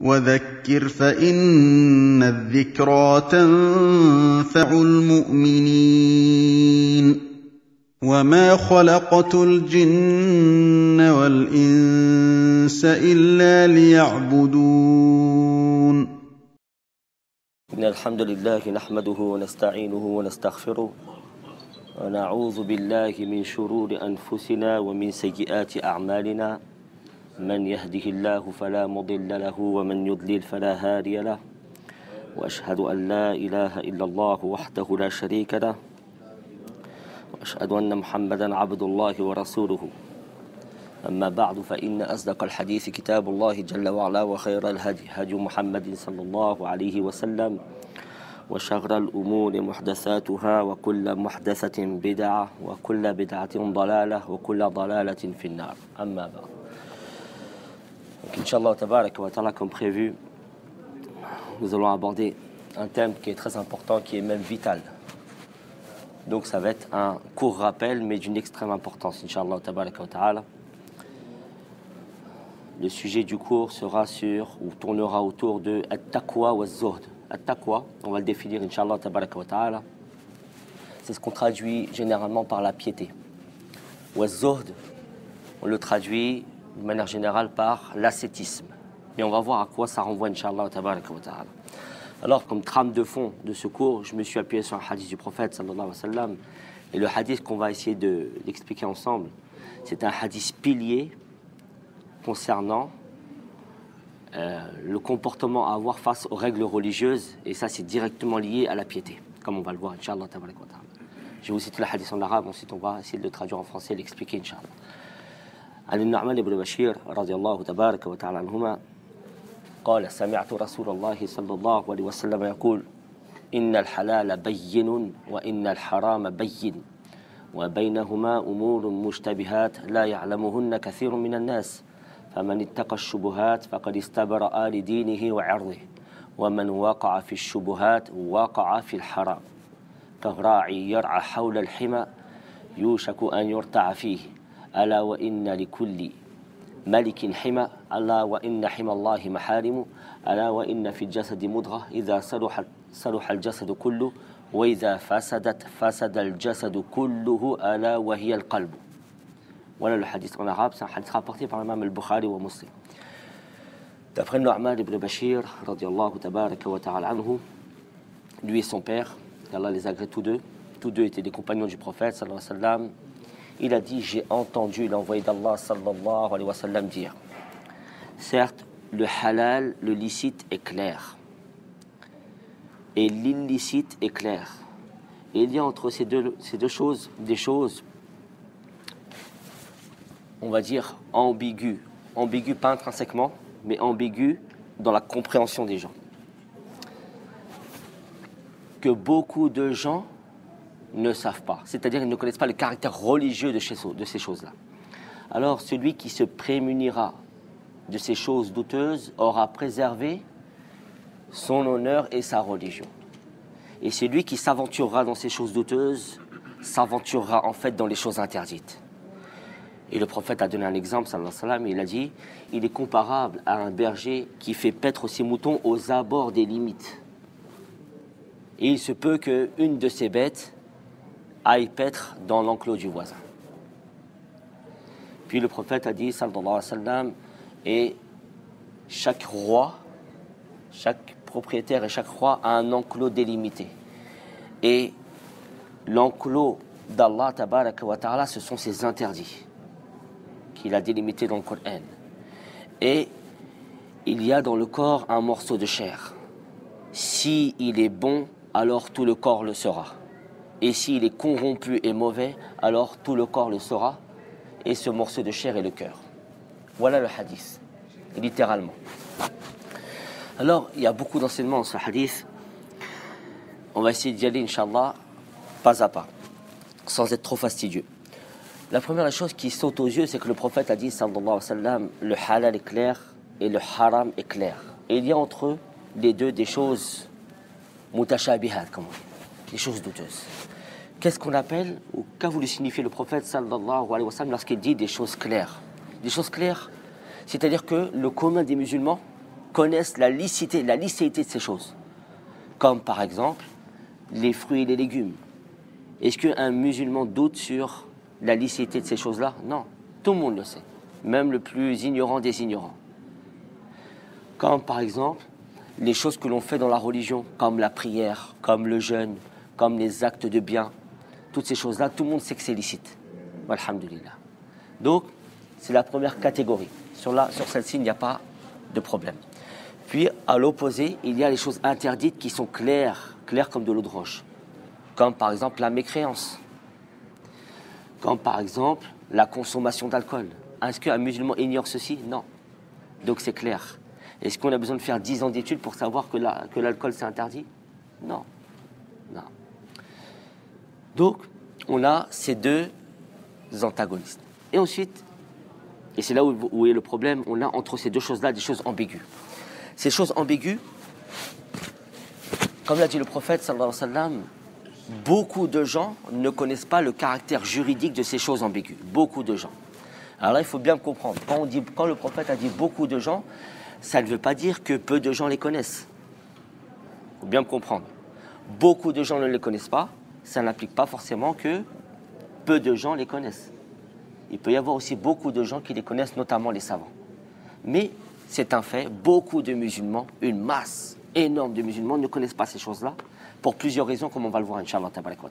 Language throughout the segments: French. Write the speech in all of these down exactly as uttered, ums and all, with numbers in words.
وذكر فإن الذكرى تنفع المؤمنين وما خلقت الجن والإنس إلا ليعبدون إن الحمد لله نحمده ونستعينه ونستغفره ونعوذ بالله من شرور أنفسنا ومن سيئات أعمالنا من يهده الله فلا مضل له ومن يضلل فلا هادي له وأشهد أن لا إله إلا الله وحده لا شريك له وأشهد أن محمدًا عبد الله ورسوله أما بعد فإن أصدق الحديث كتاب الله جل وعلا وخير الهدي هدي محمد صلى الله عليه وسلم وشر الأمور محدثاتها وكل محدثة بدعة وكل بدعة ضلالة وكل ضلالة في النار أما بعد. Donc, Inch'Allah tabarak wa ta'ala, comme prévu, nous allons aborder un thème qui est très important, qui est même vital. Donc ça va être un court rappel, mais d'une extrême importance, Inch'Allah tabarak wa ta'ala. Le sujet du cours sera sur, ou tournera autour de At-Taqwa wa Zuhd. At-Taqwa, on va le définir, Inch'Allah tabarak wa ta'ala. C'est ce qu'on traduit généralement par la piété. Wa Zuhd, on le traduit de manière générale par l'ascétisme. Et on va voir à quoi ça renvoie, Inch'Allah tabarak wa ta'ala. Alors, comme trame de fond de ce cours, je me suis appuyé sur un hadith du prophète, sallallahu alayhi wa sallam. Et le hadith qu'on va essayer de, d'expliquer ensemble, c'est un hadith pilier concernant euh, le comportement à avoir face aux règles religieuses. Et ça, c'est directement lié à la piété, comme on va le voir, Inch'Allah tabarak wa ta'ala. Je vais vous citer le hadith en arabe, ensuite on va essayer de le traduire en français et l'expliquer, Inch'Allah. عن النعمان بن بشير رضي الله تبارك وتعالى عنهما قال سمعت رسول الله صلى الله عليه وسلم يقول إن الحلال بين وإن الحرام بين وبينهما أمور مشتبهات لا يعلمهن كثير من الناس فمن اتقى الشبهات فقد استبرأ لدينه وعرضه ومن وقع في الشبهات وقع في الحرام كالراعي يرعى حول الحمى يوشك أن يرتع فيه ألا وإن لكل ملك حمى ألا وإن حمى الله محارم ألا وإن في الجسد مضغة إذا صلح صلح الجسد كله وإذا فسدت فسد الجسد كله ألا وهي القلب. Voilà le hadith en arabe, c'est un hadith rapporté par l'imam al-Bukhari wa Muslim. D'après Nu'man ibn Bashir, radiyallahu tabaraka wa ta'ala anhu, lui et son père, qu'Allah les agrée tous deux, tous deux étaient des compagnons du prophète, sallallahu alayhi wa sallam. Il a dit, j'ai entendu l'envoyé d'Allah sallallahu alayhi wa sallam dire, certes, le halal, le licite est clair, et l'illicite est clair. Et il y a entre ces deux, ces deux choses, des choses, on va dire, ambiguës. Ambiguës pas intrinsèquement, mais ambiguës dans la compréhension des gens. Que beaucoup de gens ne savent pas, c'est-à-dire ils ne connaissent pas le caractère religieux de, chez, de ces choses-là. Alors celui qui se prémunira de ces choses douteuses aura préservé son honneur et sa religion. Et celui qui s'aventurera dans ces choses douteuses s'aventurera en fait dans les choses interdites. Et le prophète a donné un exemple, sallallahu alayhi wa sallam, et il a dit, il est comparable à un berger qui fait paître ses moutons aux abords des limites. Et il se peut qu'une de ces bêtes aille paître dans l'enclos du voisin. Puis le prophète a dit, sallallahu alayhi wa sallam, et chaque roi, chaque propriétaire et chaque roi a un enclos délimité. Et l'enclos d'Allah, tabaraka wa ta'ala, ce sont ses interdits qu'il a délimités dans le Coran. Et il y a dans le corps un morceau de chair. Si il est bon, alors tout le corps le sera. Et s'il est corrompu et mauvais, alors tout le corps le sera. Et ce morceau de chair est le cœur. Voilà le hadith, littéralement. Alors, il y a beaucoup d'enseignements dans ce hadith. On va essayer d'y aller, Inch'Allah, pas à pas, sans être trop fastidieux. La première chose qui saute aux yeux, c'est que le prophète a dit, sallallahu alayhi wa sallam, le halal est clair et le haram est clair. Et il y a entre eux, les deux, des choses mutashabihat, comme on dit, des choses douteuses. Qu'est-ce qu'on appelle, ou qu'a voulu signifier le prophète sallallahu alayhi wa sallam lorsqu'il dit des choses claires? Des choses claires, c'est-à-dire que le commun des musulmans connaissent la licité, la licéité de ces choses. Comme par exemple les fruits et les légumes. Est-ce qu'un musulman doute sur la licéité de ces choses-là? Non, tout le monde le sait, même le plus ignorant des ignorants. Comme par exemple les choses que l'on fait dans la religion, comme la prière, comme le jeûne, comme les actes de bien, toutes ces choses-là, tout le monde sait que c'est licite. Alhamdulillah. Donc, c'est la première catégorie. Sur, la, sur celle-ci, il n'y a pas de problème. Puis, à l'opposé, il y a les choses interdites qui sont claires, claires comme de l'eau de roche. Comme par exemple la mécréance. Comme par exemple la consommation d'alcool. Est-ce qu'un musulman ignore ceci? Non. Donc c'est clair. Est-ce qu'on a besoin de faire dix ans d'études pour savoir que, la, que l'alcool c'est interdit? Non. Non. Donc, on a ces deux antagonistes. Et ensuite, et c'est là où, où est le problème, on a entre ces deux choses-là des choses ambiguës. Ces choses ambiguës, comme l'a dit le prophète, sallallahu alayhi wa sallam, beaucoup de gens ne connaissent pas le caractère juridique de ces choses ambiguës. Beaucoup de gens. Alors là, il faut bien comprendre. Quand, on dit, quand le prophète a dit beaucoup de gens, ça ne veut pas dire que peu de gens les connaissent. Il faut bien me comprendre. Beaucoup de gens ne les connaissent pas, ça n'implique pas forcément que peu de gens les connaissent. Il peut y avoir aussi beaucoup de gens qui les connaissent, notamment les savants. Mais c'est un fait, beaucoup de musulmans, une masse énorme de musulmans ne connaissent pas ces choses-là, pour plusieurs raisons, comme on va le voir, Inch'Allah.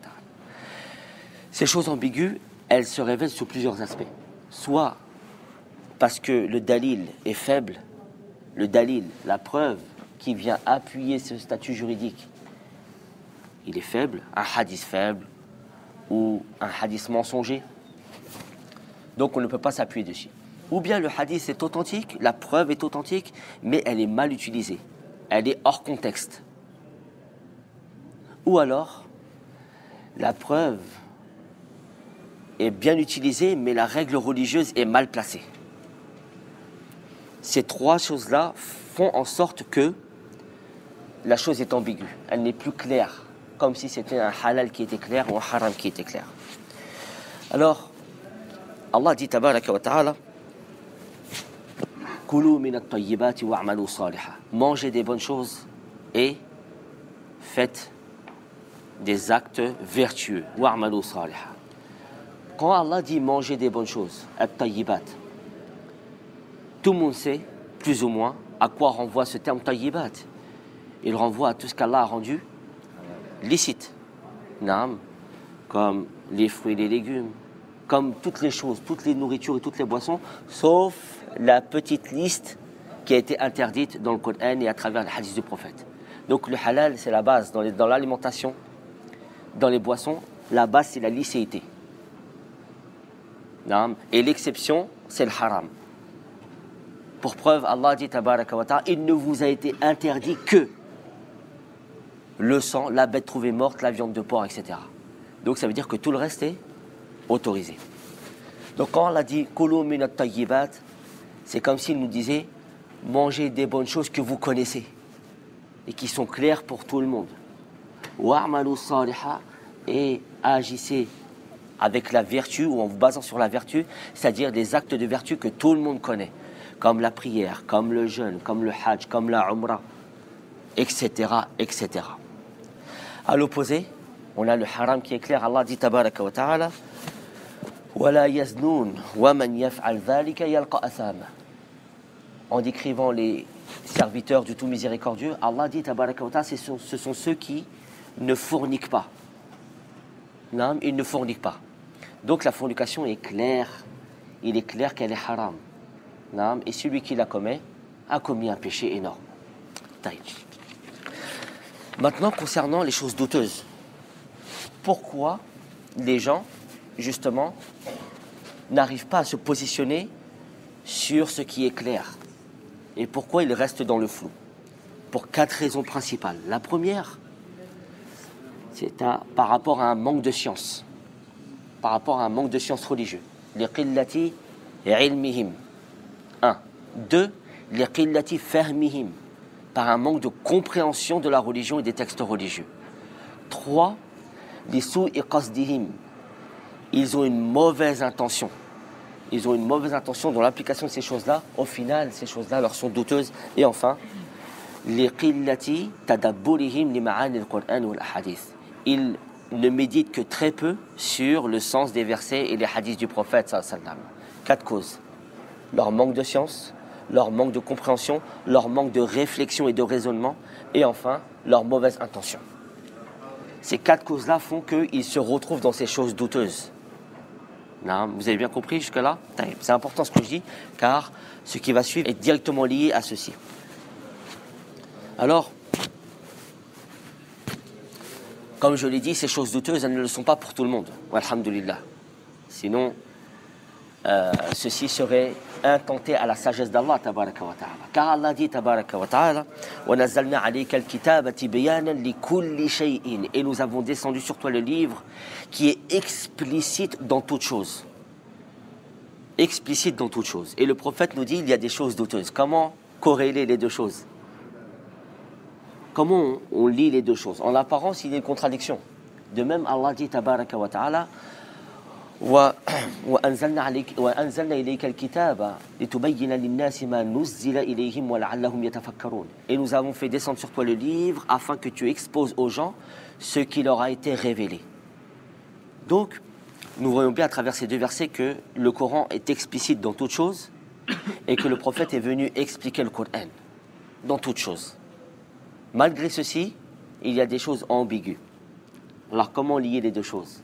Ces choses ambiguës, elles se révèlent sous plusieurs aspects. Soit parce que le dalil est faible, le dalil, la preuve qui vient appuyer ce statut juridique, il est faible, un hadith faible ou un hadith mensonger. Donc on ne peut pas s'appuyer dessus. Ou bien le hadith est authentique, la preuve est authentique, mais elle est mal utilisée. Elle est hors contexte. Ou alors, la preuve est bien utilisée, mais la règle religieuse est mal placée. Ces trois choses-là font en sorte que la chose est ambiguë. Elle n'est plus claire, comme si c'était un halal qui était clair ou un haram qui était clair. Alors, Allah dit tabaraka wa ta'ala, Kulu min at-tayyibati wa'malu salihan. Mangez des bonnes choses et faites des actes vertueux. Wa'malu salihan. Quand Allah dit manger des bonnes choses, at-tayyibat, tout le monde sait, plus ou moins, à quoi renvoie ce terme tayyibat. Il renvoie à tout ce qu'Allah a rendu licite. Naam, comme les fruits et les légumes, comme toutes les choses, toutes les nourritures et toutes les boissons, sauf la petite liste qui a été interdite dans le Coran et à travers les hadiths du prophète. Donc le halal, c'est la base. Dans, les, dans l'alimentation, dans les boissons, la base, c'est la licéité. Naam. Et l'exception, c'est le haram. Pour preuve, Allah dit, tabaraka wa ta'ala, il ne vous a été interdit que le sang, la bête trouvée morte, la viande de porc, et cetera. Donc ça veut dire que tout le reste est autorisé. Donc quand Allah dit « Kulu min at-tayyibat », c'est comme s'il nous disait « Mangez des bonnes choses que vous connaissez et qui sont claires pour tout le monde. » « Wa'malu salihan » et agissez avec la vertu ou en vous basant sur la vertu, c'est-à-dire des actes de vertu que tout le monde connaît, comme la prière, comme le jeûne, comme le hajj, comme la umrah, et cetera, et cetera. À l'opposé, on a le haram qui est clair. Allah dit tabaraka wa ta'ala وَلَا يَزْنُونَ وَمَنْ يَفْعَلْ ذَلِكَ يَلْقَ أَثَامًا. En décrivant les serviteurs du tout miséricordieux, Allah dit tabaraka wa ta'ala, ce sont ceux qui ne forniquent pas. Non, ils ne forniquent pas. Donc la fornication est claire. Il est clair qu'elle est haram. Non, et celui qui la commet a commis un péché énorme. Taïj. Maintenant, concernant les choses douteuses, pourquoi les gens, justement, n'arrivent pas à se positionner sur ce qui est clair? Et pourquoi ils restent dans le flou? Pour quatre raisons principales. La première, c'est un, par rapport à un manque de science, par rapport à un manque de science religieuse. Liqillati ilmihim. Un. Deux, liqillati fahmihim, par un manque de compréhension de la religion et des textes religieux. Trois, les su'i qasdihim, ils ont une mauvaise intention. ils ont une mauvaise intention dans l'application de ces choses-là. Au final, ces choses-là leur sont douteuses. Et enfin, لِقِلَّةِ تَدَبُّرِهِمْ لِمَعَانِ الْقُرْآنِ وَالْأَحَادِيثِ. Ils ne méditent que très peu sur le sens des versets et les hadiths du prophète sallallahu alayhi wa sallam. Quatre causes. Leur manque de science, leur manque de compréhension, leur manque de réflexion et de raisonnement, et enfin, leur mauvaise intention. Ces quatre causes-là font qu'ils se retrouvent dans ces choses douteuses. Non, vous avez bien compris jusque-là? C'est important ce que je dis, car ce qui va suivre est directement lié à ceci. Alors, comme je l'ai dit, ces choses douteuses, elles ne le sont pas pour tout le monde. Alhamdulillah. Sinon, euh, ceci serait intenté à la sagesse d'Allah, tabaraka wa ta'ala. Car Allah dit, tabaraka wa ta'ala, وَنَزَّلْنَا عَلَيْكَ الْكِتَابَ تِبْيَانًا لِكُلِّ شَيْءٍ. Et nous avons descendu sur toi le livre qui est explicite dans toute chose. Explicite dans toute chose. Et le prophète nous dit, il y a des choses douteuses. Comment corréler les deux choses? Comment on, on lit les deux choses? En apparence, il y a une contradiction. De même, Allah dit, tabaraka wa ta'ala, وأنزلنا عليك وأنزلنا إليك الكتاب لتبين للناس ما نزل إليهم ولعلهم يتفكرون. Et nous avons fait descendre sur toi le livre afin que tu exposes aux gens ce qui leur a été révélé. Donc, nous voyons bien à travers ces deux versets que le Coran est explicite dans toute chose et que le prophète est venu expliquer le Coran dans toute chose. Malgré ceci, il y a des choses ambiguës. Alors, comment lier les deux choses?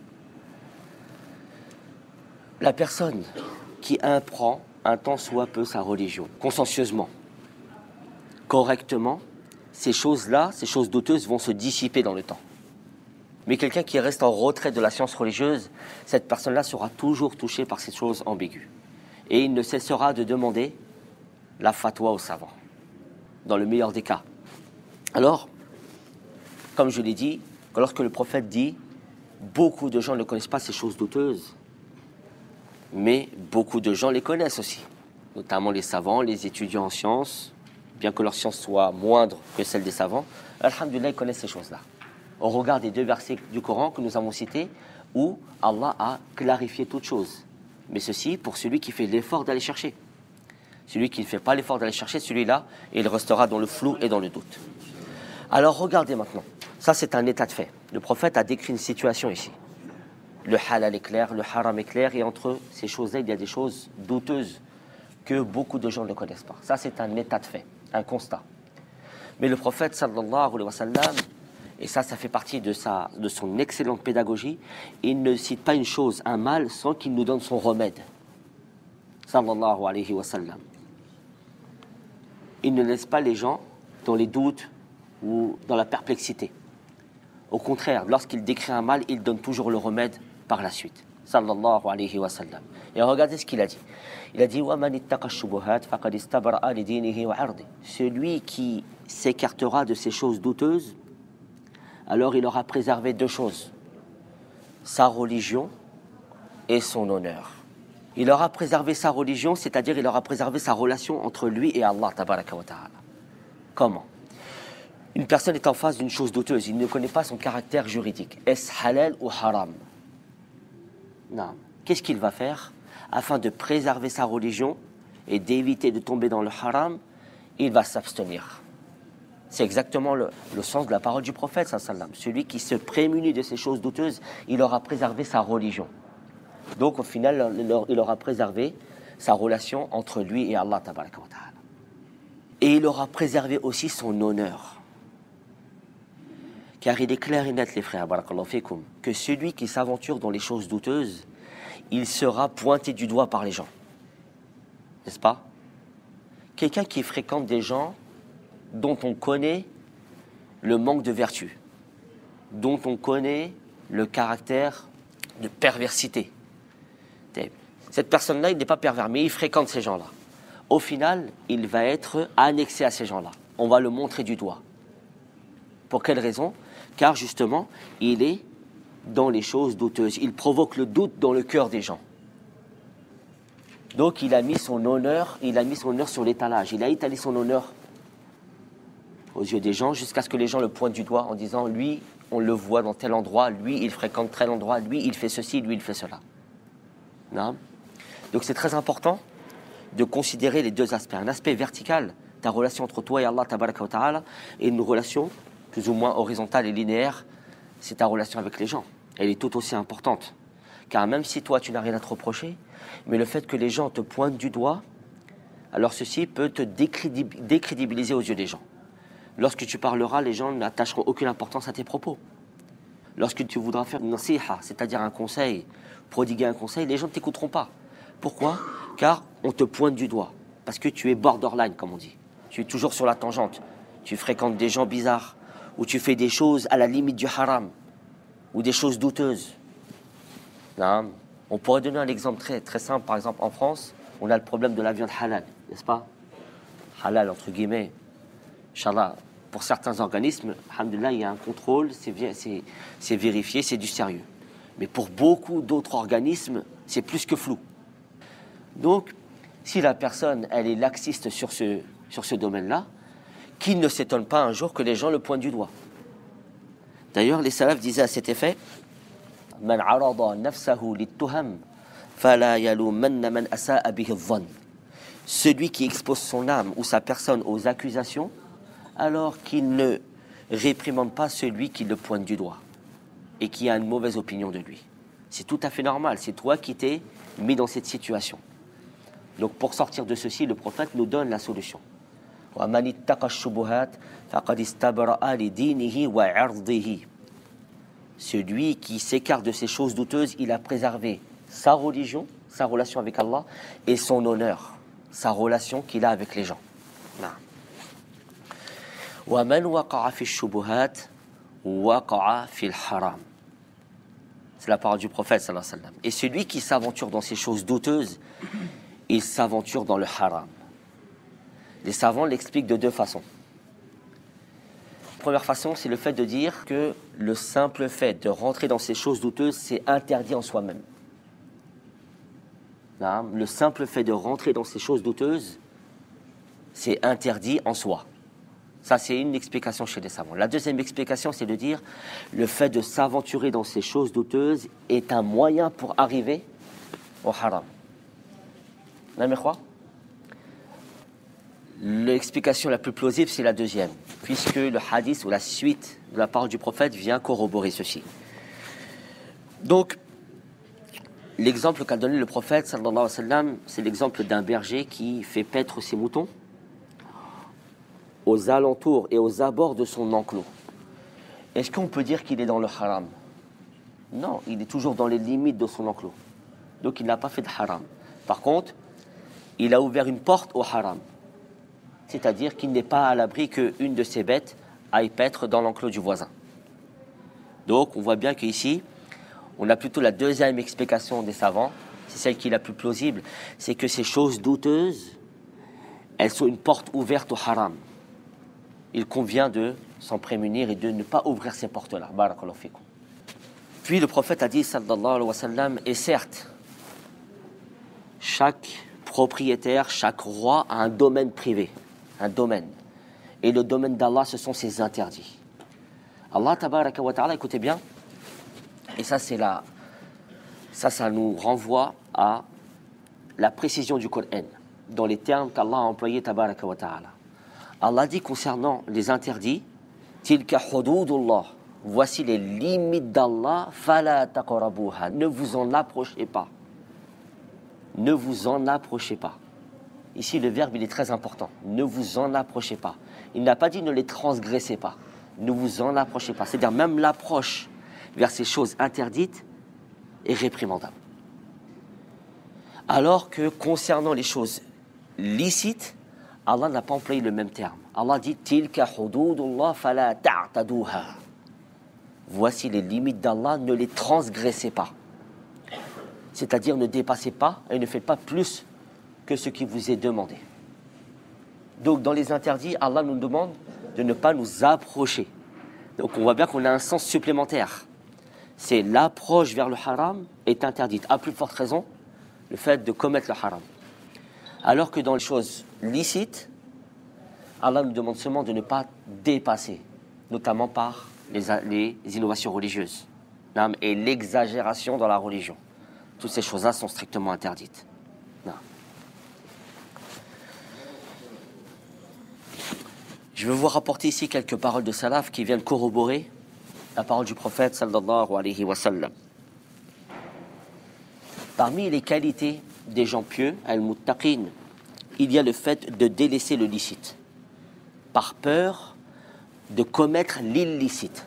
La personne qui apprend un tant soit peu sa religion, consciencieusement, correctement, ces choses-là, ces choses douteuses vont se dissiper dans le temps. Mais quelqu'un qui reste en retrait de la science religieuse, cette personne-là sera toujours touchée par ces choses ambiguës. Et il ne cessera de demander la fatwa aux savants, dans le meilleur des cas. Alors, comme je l'ai dit, lorsque le prophète dit « beaucoup de gens ne connaissent pas ces choses douteuses », mais beaucoup de gens les connaissent aussi, notamment les savants, les étudiants en sciences, bien que leur science soit moindre que celle des savants, alhamdoulilah, ils connaissent ces choses-là. On regarde les deux versets du Coran que nous avons cités, où Allah a clarifié toutes choses. Mais ceci pour celui qui fait l'effort d'aller chercher. Celui qui ne fait pas l'effort d'aller chercher, celui-là, il restera dans le flou et dans le doute. Alors regardez maintenant, ça c'est un état de fait. Le prophète a décrit une situation ici. Le halal est clair, le haram est clair, et entre ces choses-là, il y a des choses douteuses que beaucoup de gens ne connaissent pas. Ça, c'est un état de fait, un constat. Mais le prophète, sallallahu alayhi wa sallam, et ça, ça fait partie de, sa, de son excellente pédagogie, il ne cite pas une chose, un mal, sans qu'il nous donne son remède. Sallallahu alayhi wa sallam. Il ne laisse pas les gens dans les doutes ou dans la perplexité. Au contraire, lorsqu'il décrit un mal, il donne toujours le remède par la suite. Sallallahu alayhi wa sallam. Et regardez ce qu'il a dit. Il a dit وَمَنِ اتَّقَى الشُّبُهَاتِ فَقَدْ اسْتَبْرَأَ لِدِينِهِ وَعَرْضِهِ. Celui qui s'écartera de ces choses douteuses, alors il aura préservé deux choses, sa religion et son honneur. Il aura préservé sa religion, c'est-à-dire il aura préservé sa relation entre lui et Allah tabaraka wa ta'ala. Comment? Une personne est en face d'une chose douteuse, il ne connaît pas son caractère juridique. Est-ce halal ou haram? Non. Qu'est-ce qu'il va faire? Afin de préserver sa religion et d'éviter de tomber dans le haram, il va s'abstenir. C'est exactement le, le sens de la parole du prophète, sallam. Celui qui se prémunit de ces choses douteuses, il aura préservé sa religion. Donc au final, il aura préservé sa relation entre lui et Allah tabaraka wa ta'ala. Et il aura préservé aussi son honneur. Car il est clair et net, les frères, barakallahu fikum, que celui qui s'aventure dans les choses douteuses, il sera pointé du doigt par les gens. N'est-ce pas? Quelqu'un qui fréquente des gens dont on connaît le manque de vertu, dont on connaît le caractère de perversité. Cette personne-là, il n'est pas pervers, mais il fréquente ces gens-là. Au final, il va être annexé à ces gens-là. On va le montrer du doigt. Pour quelle raison? Car justement, il est dans les choses douteuses. Il provoque le doute dans le cœur des gens. Donc il a mis son honneur, il a mis son honneur sur l'étalage. Il a étalé son honneur aux yeux des gens jusqu'à ce que les gens le pointent du doigt en disant lui, on le voit dans tel endroit, lui, il fréquente tel endroit, lui, il fait ceci, lui, il fait cela. Non? Donc c'est très important de considérer les deux aspects. Un aspect vertical, ta relation entre toi et Allah tabaraka wa ta'ala, et une relation plus ou moins horizontale et linéaire, c'est ta relation avec les gens. Elle est tout aussi importante. Car même si toi tu n'as rien à te reprocher, mais le fait que les gens te pointent du doigt, alors ceci peut te décrédib- décrédibiliser aux yeux des gens. Lorsque tu parleras, les gens n'attacheront aucune importance à tes propos. Lorsque tu voudras faire une nasiha, c'est-à-dire un conseil, prodiguer un conseil, les gens ne t'écouteront pas. Pourquoi? Car on te pointe du doigt. Parce que tu es borderline, comme on dit. Tu es toujours sur la tangente. Tu fréquentes des gens bizarres, ou tu fais des choses à la limite du haram, ou des choses douteuses. Non. On pourrait donner un exemple très, très simple. Par exemple, en France, on a le problème de la viande halal, n'est-ce pas? Halal, entre guillemets. Inch'Allah, pour certains organismes, alhamdoulilah, il y a un contrôle, c'est, c'est, c'est vérifié, c'est du sérieux. Mais pour beaucoup d'autres organismes, c'est plus que flou. Donc, si la personne, elle est laxiste sur ce, sur ce domaine-là, qu'il ne s'étonne pas un jour que les gens le pointent du doigt. D'ailleurs, les salafs disaient à cet effet, « Man arada nafsahu littuham, fala yalumanna man asa'a bihi dhann » Celui qui expose son âme ou sa personne aux accusations, alors qu'il ne réprimande pas celui qui le pointe du doigt et qui a une mauvaise opinion de lui. C'est tout à fait normal, c'est toi qui t'es mis dans cette situation. Donc pour sortir de ceci, le prophète nous donne la solution. Celui qui s'écarte de ces choses douteuses, il a préservé sa religion, sa relation avec Allah et son honneur, sa relation qu'il a avec les gens. وَمَنْ وَقَعَ فِي الشُّبُهَاتِ وَقَعَ فِي الْحَرَامِ. C'est la parole du prophète sallallahu alayhi wa sallam. Et celui qui s'aventure dans ces choses douteuses, il s'aventure dans le haram. Les savants l'expliquent de deux façons. Première façon, c'est le fait de dire que le simple fait de rentrer dans ces choses douteuses, c'est interdit en soi-même. Le simple fait de rentrer dans ces choses douteuses, c'est interdit en soi. Ça, c'est une explication chez les savants. La deuxième explication, c'est de dire le fait de s'aventurer dans ces choses douteuses est un moyen pour arriver au haram. L'explication la plus plausible, c'est la deuxième, puisque le hadith ou la suite de la parole du prophète vient corroborer ceci. Donc, l'exemple qu'a donné le prophète, sallallahu alayhi wa sallam, c'est l'exemple d'un berger qui fait paître ses moutons aux alentours et aux abords de son enclos. Est-ce qu'on peut dire qu'il est dans le haram? Non, il est toujours dans les limites de son enclos. Donc il n'a pas fait de haram. Par contre, il a ouvert une porte au haram. C'est-à-dire qu'il n'est pas à l'abri qu'une de ses bêtes aille paître dans l'enclos du voisin. Donc on voit bien qu'ici, on a plutôt la deuxième explication des savants, c'est celle qui est la plus plausible, c'est que ces choses douteuses, elles sont une porte ouverte au haram. Il convient de s'en prémunir et de ne pas ouvrir ces portes-là. Barakallahu fikum. Puis le prophète a dit, sallallahu alayhi wa sallam, et certes, chaque propriétaire, chaque roi a un domaine privé, un domaine. Et le domaine d'Allah, ce sont ses interdits. Allah, tabaraka wa ta'ala, écoutez bien, et ça, c'est la, ça, ça nous renvoie à la précision du Coran, dans les termes qu'Allah a employés, tabaraka wa ta'ala. Allah dit concernant les interdits, tilka hududullah, voici les limites d'Allah, fala taqrabuha, ne vous en approchez pas. Ne vous en approchez pas. Ici, le verbe, il est très important. Ne vous en approchez pas. Il n'a pas dit ne les transgressez pas. Ne vous en approchez pas. C'est-à-dire même l'approche vers ces choses interdites est réprimandable. Alors que concernant les choses licites, Allah n'a pas employé le même terme. Allah dit tilka hududullah fala ta'taduha. Voici les limites d'Allah, ne les transgressez pas. C'est-à-dire ne dépassez pas et ne faites pas plus que ce qui vous est demandé. Donc dans les interdits, Allah nous demande de ne pas nous approcher. Donc on voit bien qu'on a un sens supplémentaire. C'est l'approche vers le haram est interdite. À plus forte raison, le fait de commettre le haram. Alors que dans les choses licites, Allah nous demande seulement de ne pas dépasser, notamment par les, les innovations religieuses et l'exagération dans la religion. Toutes ces choses-là sont strictement interdites. Je vais vous rapporter ici quelques paroles de salaf qui viennent corroborer la parole du prophète sallallahu alayhi wa sallam. Parmi les qualités des gens pieux, al-muttaqin, il y a le fait de délaisser le licite, par peur de commettre l'illicite.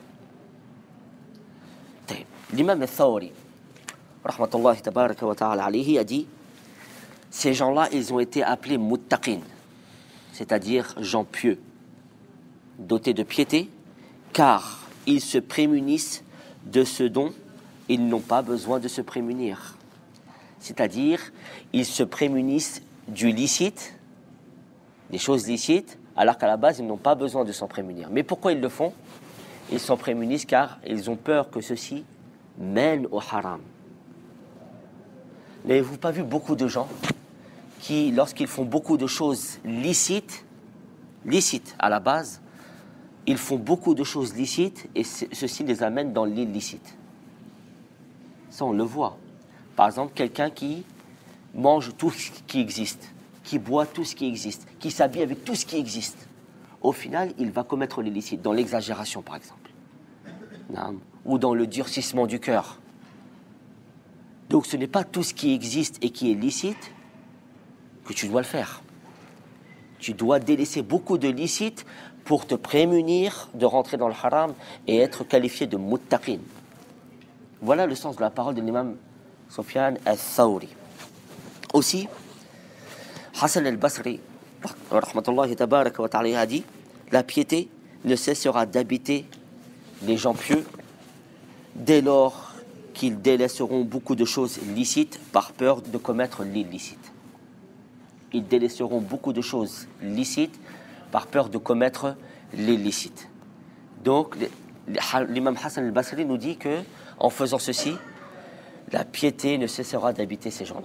L'imam al-Thawri, rahmatullahi tabaraka wa ta'ala alayhi, a dit, ces gens-là, ils ont été appelés muttaqin, c'est-à-dire gens pieux, dotés de piété, car ils se prémunissent de ce dont ils n'ont pas besoin de se prémunir. C'est-à-dire, ils se prémunissent du licite, des choses licites, alors qu'à la base, ils n'ont pas besoin de s'en prémunir. Mais pourquoi ils le font? Ils s'en prémunissent car ils ont peur que ceci mène au haram. N'avez-vous pas vu beaucoup de gens qui, lorsqu'ils font beaucoup de choses licites, licites à la base, ils font beaucoup de choses licites et ceci les amène dans l'illicite. Ça, on le voit. Par exemple, quelqu'un qui mange tout ce qui existe, qui boit tout ce qui existe, qui s'habille avec tout ce qui existe. Au final, il va commettre l'illicite, dans l'exagération, par exemple. Non. Ou dans le durcissement du cœur. Donc, ce n'est pas tout ce qui existe et qui est licite que tu dois le faire. Tu dois délaisser beaucoup de licites pour te prémunir de rentrer dans le haram et être qualifié de muttaqin. Voilà le sens de la parole de l'imam Sufyan al-Thawri. Aussi, Hassan al-Basri, rahmatullahi tabaraka wa ta'ala, a dit, la piété ne cessera d'habiter les gens pieux dès lors qu'ils délaisseront beaucoup de choses licites par peur de commettre l'illicite. Ils délaisseront beaucoup de choses licites par peur de commettre l'illicite. Donc, l'imam Hassan al-Basri nous dit que, en faisant ceci, la piété ne cessera d'habiter ces gens-là.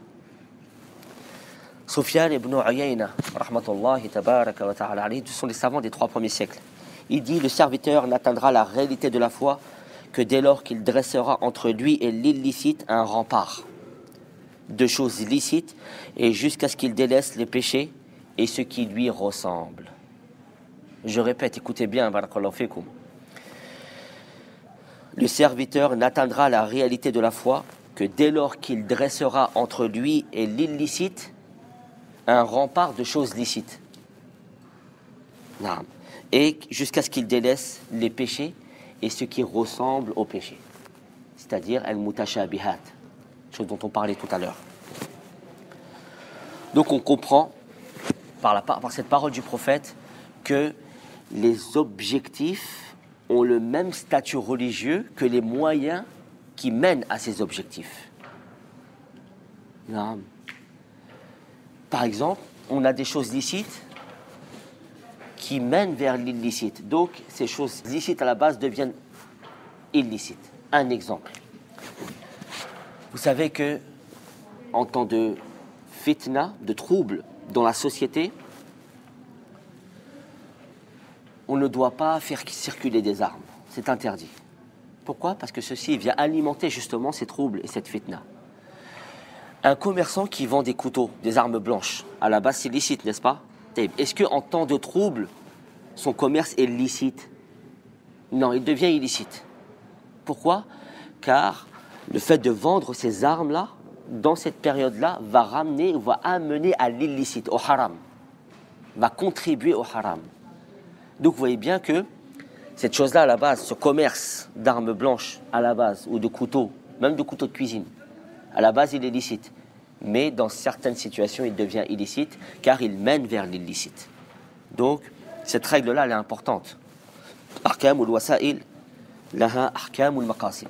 Sufyan ibn Uyayna, rahmatullahi tabaraka wa ta'ala alayhi, ce sont les savants des trois premiers siècles. Il dit, le serviteur n'atteindra la réalité de la foi que dès lors qu'il dressera entre lui et l'illicite un rempart de choses licites et jusqu'à ce qu'il délaisse les péchés et ce qui lui ressemble. Je répète, écoutez bien, barakallahu fikum. Le serviteur n'atteindra la réalité de la foi que dès lors qu'il dressera entre lui et l'illicite un rempart de choses licites. Et jusqu'à ce qu'il délaisse les péchés et ce qui ressemble aux péchés. C'est-à-dire al-mutashabihat, chose dont on parlait tout à l'heure. Donc on comprend par, la, par cette parole du prophète que les objectifs ont le même statut religieux que les moyens qui mènent à ces objectifs. Non. Par exemple, on a des choses licites qui mènent vers l'illicite. Donc, ces choses licites à la base deviennent illicites. Un exemple. Vous savez que, en temps de fitna, de trouble dans la société, on ne doit pas faire circuler des armes. C'est interdit. Pourquoi? Parce que ceci vient alimenter justement ces troubles et cette fitna. Un commerçant qui vend des couteaux, des armes blanches, à la base c'est licite, n'est-ce pas? Est-ce qu'en temps de trouble, son commerce est licite? Non, il devient illicite. Pourquoi? Car le fait de vendre ces armes-là, dans cette période-là, va ramener, va amener à l'illicite, au haram, va contribuer au haram. Donc vous voyez bien que cette chose-là, à la base, ce commerce d'armes blanches, à la base, ou de couteaux, même de couteaux de cuisine, à la base, il est licite. Mais dans certaines situations, il devient illicite, car il mène vers l'illicite. Donc, cette règle-là, elle est importante. Ahkam al-wasa'il, laha ahkam al-maqasim.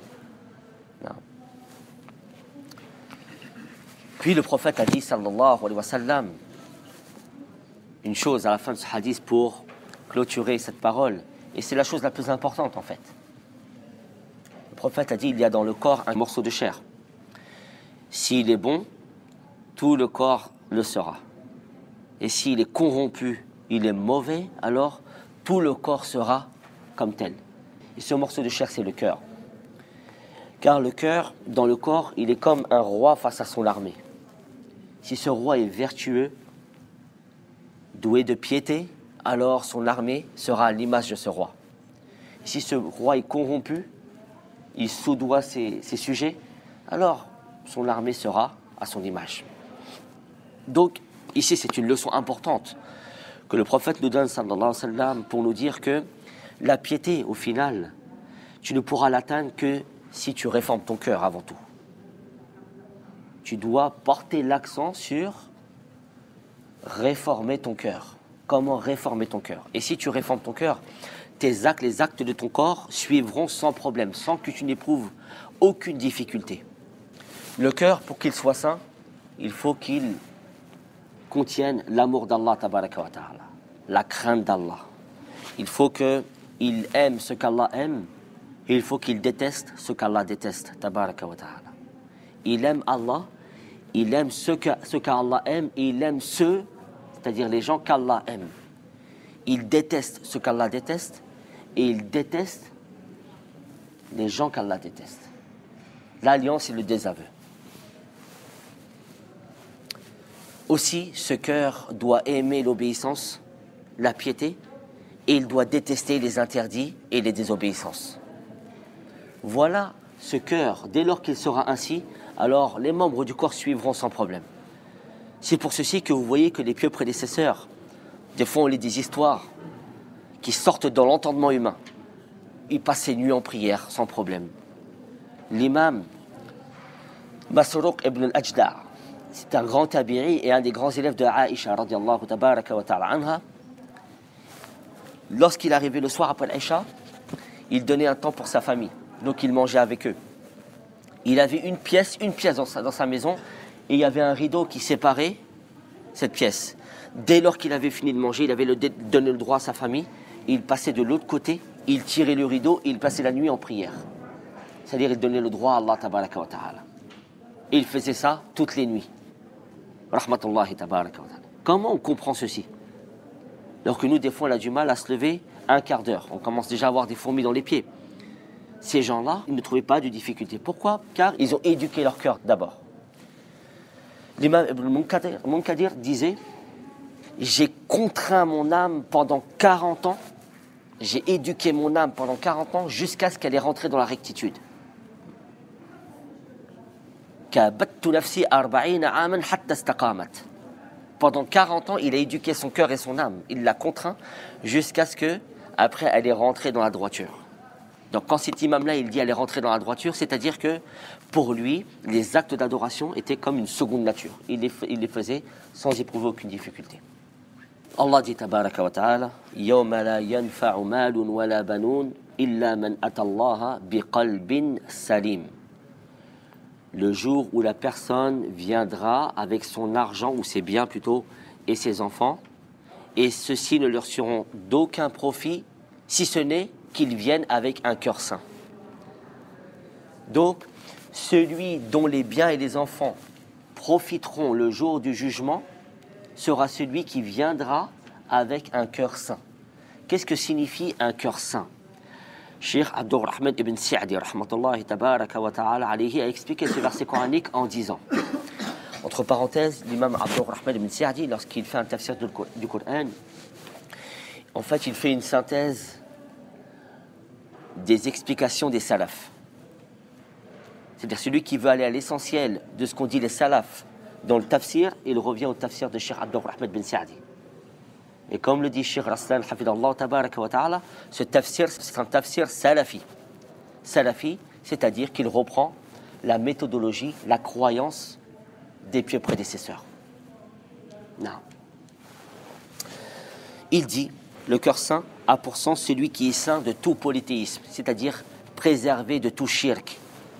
Puis le prophète a dit, sallallahu alayhi wa sallam, une chose à la fin de ce hadith pour clôturer cette parole, et c'est la chose la plus importante en fait. Le prophète a dit, il y a dans le corps un morceau de chair. S'il est bon, tout le corps le sera. Et s'il est corrompu, il est mauvais, alors tout le corps sera comme tel. Et ce morceau de chair, c'est le cœur. Car le cœur, dans le corps, il est comme un roi face à son armée. Si ce roi est vertueux, doué de piété, alors son armée sera à l'image de ce roi. Si ce roi est corrompu, il soudoie ses, ses sujets, alors son armée sera à son image. Donc, ici, c'est une leçon importante que le prophète nous donne, sallallahu alayhi wa sallam, pour nous dire que la piété, au final, tu ne pourras l'atteindre que si tu réformes ton cœur avant tout. Tu dois porter l'accent sur réformer ton cœur. Comment réformer ton cœur? Et si tu réformes ton cœur, tes actes, les actes de ton corps suivront sans problème, sans que tu n'éprouves aucune difficulté. Le cœur, pour qu'il soit sain, il faut qu'il contienne l'amour d'Allah, tabaraka wa ta'ala, la crainte d'Allah. Il faut qu'il aime ce qu'Allah aime, et il faut qu'il déteste ce qu'Allah déteste, tabaraka wa ta'ala. Il aime Allah, il aime ce que, ce qu'Allah aime, et il aime ceux, c'est-à-dire les gens qu'Allah aime. Il déteste ce qu'Allah déteste, et il déteste les gens qu'Allah déteste. L'alliance et le désaveu. Aussi, ce cœur doit aimer l'obéissance, la piété, et il doit détester les interdits et les désobéissances. Voilà ce cœur. Dès lors qu'il sera ainsi, alors les membres du corps suivront sans problème. C'est pour ceci que vous voyez que les pieux prédécesseurs, des fois on lit des histoires qui sortent dans l'entendement humain. Ils passaient nuit en prière sans problème. L'imam Masruq ibn al-Ajda', c'est un grand tabi'i et un des grands élèves de Aïcha radiyallahu tabaraka wa ta'ala anha. Lorsqu'il arrivait le soir après l'Aïcha, il donnait un temps pour sa famille, donc il mangeait avec eux. Il avait une pièce, une pièce dans sa, dans sa maison, et il y avait un rideau qui séparait cette pièce. Dès lors qu'il avait fini de manger, il avait le, donné le droit à sa famille, il passait de l'autre côté, il tirait le rideau et il passait la nuit en prière. C'est-à-dire il donnait le droit à Allah tabaraka wa ta'ala. Et il faisait ça toutes les nuits. Rahmatullahi tabaraka wa ta'ala. Comment on comprend ceci? Alors que nous, des fois, on a du mal à se lever un quart d'heure. On commence déjà à avoir des fourmis dans les pieds. Ces gens-là, ils ne trouvaient pas de difficulté. Pourquoi? Car ils ont éduqué leur cœur d'abord. L'imam Ibn Munkadir disait: j'ai contraint mon âme pendant quarante ans, j'ai éduqué mon âme pendant quarante ans jusqu'à ce qu'elle ait rentré dans la rectitude. Pendant quarante ans, il a éduqué son cœur et son âme. Il l'a contraint jusqu'à ce que, après, elle est rentrée dans la droiture. Donc, quand cet imam-là, il dit elle est rentrée dans la droiture, c'est-à-dire que, pour lui, les actes d'adoration étaient comme une seconde nature. Il les, il les faisait sans éprouver aucune difficulté. Allah dit tabaraka wa ta'ala: Yawma la yanfa'u malun wa la banoun illa man atallaha biqalbin salim. Le jour où la personne viendra avec son argent, ou ses biens plutôt, et ses enfants, et ceux-ci ne leur seront d'aucun profit, si ce n'est qu'ils viennent avec un cœur sain. Donc, celui dont les biens et les enfants profiteront le jour du jugement sera celui qui viendra avec un cœur sain. Qu'est-ce que signifie un cœur sain? Cheikh Abdurrahman ibn Sa'di rahmatullahi tabaraka wa ta'ala alayhi a expliqué ce verset coranique en disant, entre parenthèses, l'imam Abdurrahman ibn Sa'di, lorsqu'il fait un tafsir du Coran, en fait il fait une synthèse des explications des salafs. C'est-à-dire celui qui veut aller à l'essentiel de ce qu'ont dit les salafs dans le tafsir, il revient au tafsir de Cheikh Abdurrahman ibn Sa'di. Et comme le dit Cheikh Raslan hafidallah tabaraka wa ta'ala, ce tafsir, c'est un tafsir salafi. Salafi, c'est-à-dire qu'il reprend la méthodologie, la croyance des pieux prédécesseurs. Non. Il dit, le cœur saint a pour sens celui qui est saint de tout polythéisme, c'est-à-dire préservé de tout shirk,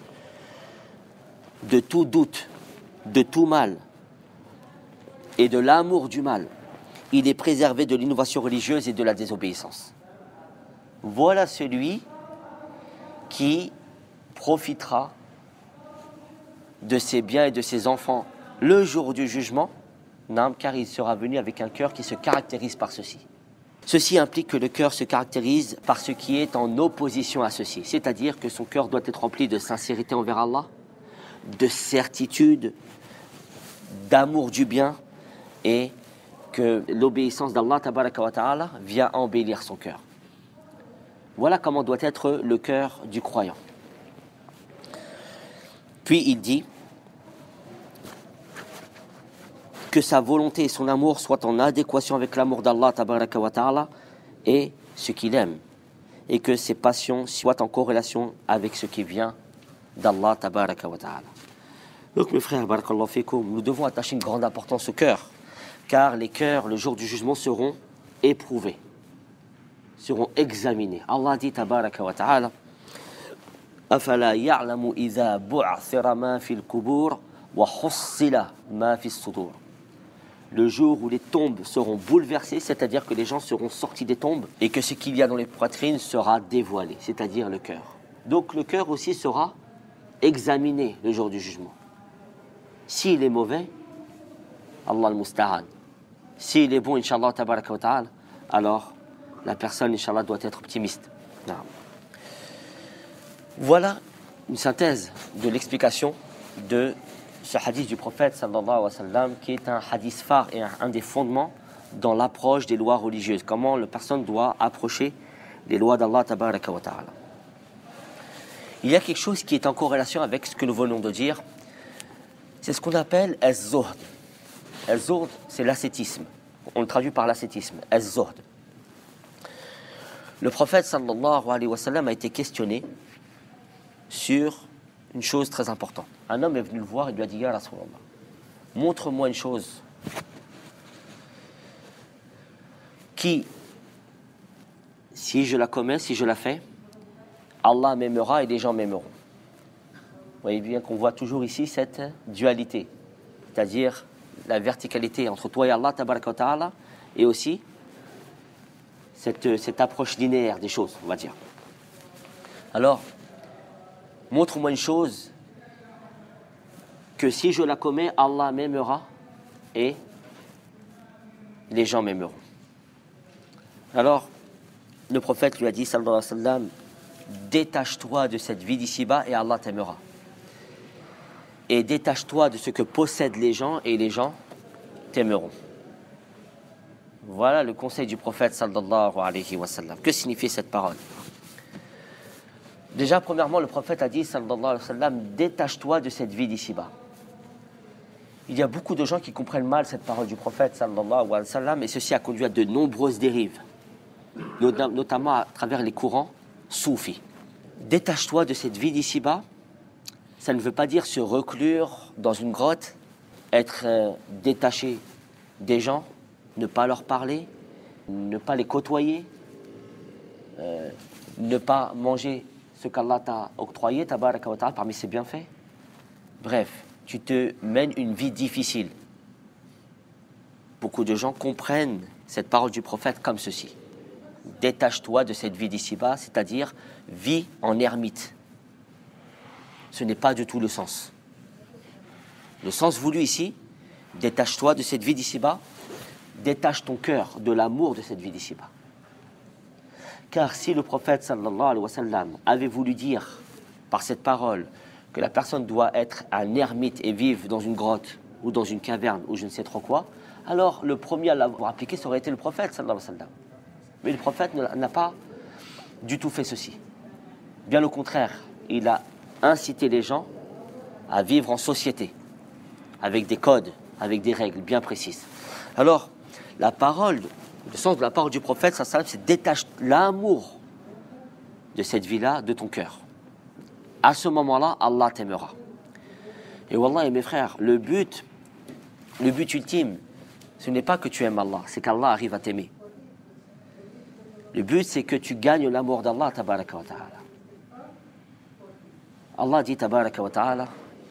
de tout doute, de tout mal et de l'amour du mal. Il est préservé de l'innovation religieuse et de la désobéissance. Voilà celui qui profitera de ses biens et de ses enfants le jour du jugement, car il sera venu avec un cœur qui se caractérise par ceci. Ceci implique que le cœur se caractérise par ce qui est en opposition à ceci, c'est-à-dire que son cœur doit être rempli de sincérité envers Allah, de certitude, d'amour du bien, et que l'obéissance d'Allah tabaraka wa ta'ala vient embellir son cœur. Voilà comment doit être le cœur du croyant. Puis il dit que sa volonté et son amour soient en adéquation avec l'amour d'Allah tabaraka wa ta'ala et ce qu'il aime, et que ses passions soient en corrélation avec ce qui vient d'Allah tabaraka wa ta'ala. Donc mes frères, barakallahu fikoum, nous devons attacher une grande importance au cœur, car les cœurs, le jour du jugement, seront éprouvés, seront examinés. Allah dit tabaraka wa ta'ala أَفَلَا يَعْلَمُ إِذَا بُعْثِرَ مَا فِي الْقُبُورِ وَحُصِّلَ مَا فِي الصُّدُورِ. Le jour où les tombes seront bouleversées, c'est-à-dire que les gens seront sortis des tombes et que ce qu'il y a dans les poitrines sera dévoilé, c'est-à-dire le cœur. Donc le cœur aussi sera examiné le jour du jugement. S'il est mauvais, Allah al-Musta'an. S'il est bon, Inch'Allah, tabaraka wa ta'ala, alors la personne, Inch'Allah, doit être optimiste. Non. Voilà une synthèse de l'explication de ce hadith du prophète sallallahu alayhi wa sallam, qui est un hadith phare et un, un des fondements dans l'approche des lois religieuses. Comment la personne doit approcher les lois d'Allah tabaraka wa ta'ala. Il y a quelque chose qui est en corrélation avec ce que nous venons de dire. C'est ce qu'on appelle az-zuhd. Az-zuhd, c'est l'ascétisme. On le traduit par l'ascétisme. Az-zuhd. Le prophète sallallahu alayhi wa sallam a été questionné sur une chose très importante. Un homme est venu le voir et lui a dit: Ya Rasulallah, montre-moi une chose qui, si je la commets, si je la fais, Allah m'aimera et les gens m'aimeront. Vous voyez bien qu'on voit toujours ici cette dualité, c'est-à-dire la verticalité entre toi et Allah tabaraka wa ta'ala, et aussi cette, cette approche linéaire des choses, on va dire. Alors, montre-moi une chose que si je la commets, Allah m'aimera et les gens m'aimeront. Alors, le prophète lui a dit, sallallahu alayhi wa sallam, détache-toi de cette vie d'ici-bas et Allah t'aimera. Et détache-toi de ce que possèdent les gens et les gens t'aimeront. Voilà le conseil du prophète sallallahu alayhi wa sallam. Que signifie cette parole? Déjà, premièrement, le prophète a dit, sallallahu alayhi wa sallam, détache-toi de cette vie d'ici-bas. Il y a beaucoup de gens qui comprennent mal cette parole du prophète, sallallahu alayhi wa sallam, et ceci a conduit à de nombreuses dérives, notamment à travers les courants soufis. Détache-toi de cette vie d'ici-bas, ça ne veut pas dire se reclure dans une grotte, être euh, détaché des gens, ne pas leur parler, ne pas les côtoyer, euh, ne pas manger ce qu'Allah t'a octroyé, tabaraka wa ta'ala, parmi ses bienfaits. Bref, tu te mènes une vie difficile. Beaucoup de gens comprennent cette parole du prophète comme ceci: détache-toi de cette vie d'ici-bas, c'est-à-dire vis en ermite. Ce n'est pas du tout le sens. Le sens voulu ici, détache-toi de cette vie d'ici-bas, détache ton cœur de l'amour de cette vie d'ici-bas. Car si le prophète sallallahu alayhi wa sallam avait voulu dire par cette parole que la personne doit être un ermite et vivre dans une grotte ou dans une caverne ou je ne sais trop quoi, alors le premier à l'avoir appliqué, ça aurait été le prophète sallallahu alayhi wa sallam. Mais le prophète n'a pas du tout fait ceci. Bien au contraire, il a incité les gens à vivre en société, avec des codes, avec des règles bien précises. Alors, la parole, le sens de la parole du prophète, ça, ça, c'est détache l'amour de cette vie-là de ton cœur. À ce moment-là, Allah t'aimera. Et wallah, mes frères, le but, le but ultime, ce n'est pas que tu aimes Allah, c'est qu'Allah arrive à t'aimer. Le but, c'est que tu gagnes l'amour d'Allah, tabaraka wa ta'ala. Allah dit, tabaraka wa ta'ala,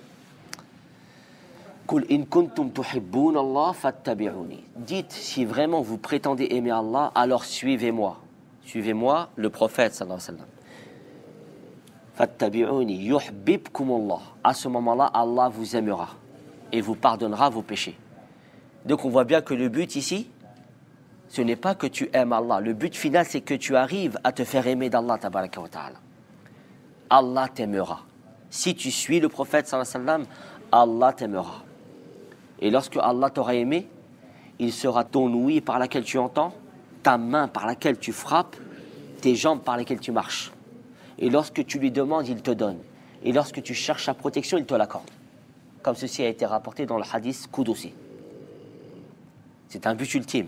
Qul in kuntum tuhibbun Allah fattabi'uni. Dites, si vraiment vous prétendez aimer Allah, alors suivez-moi. Suivez-moi, le prophète sallallahu alayhi wa sallam. Fattabi'uni yuhbibkum Allah. À ce moment-là, Allah vous aimera et vous pardonnera vos péchés. Donc on voit bien que le but ici, ce n'est pas que tu aimes Allah. Le but final, c'est que tu arrives à te faire aimer d'Allah tabaraka wa ta'ala. Allah t'aimera. Si tu suis le prophète sallallahu alayhi wa sallam, Allah t'aimera. Et lorsque Allah t'aura aimé, il sera ton ouïe par laquelle tu entends, ta main par laquelle tu frappes, tes jambes par lesquelles tu marches. Et lorsque tu lui demandes, il te donne. Et lorsque tu cherches sa protection, il te l'accorde. Comme ceci a été rapporté dans le hadith Qudusi. C'est un but ultime.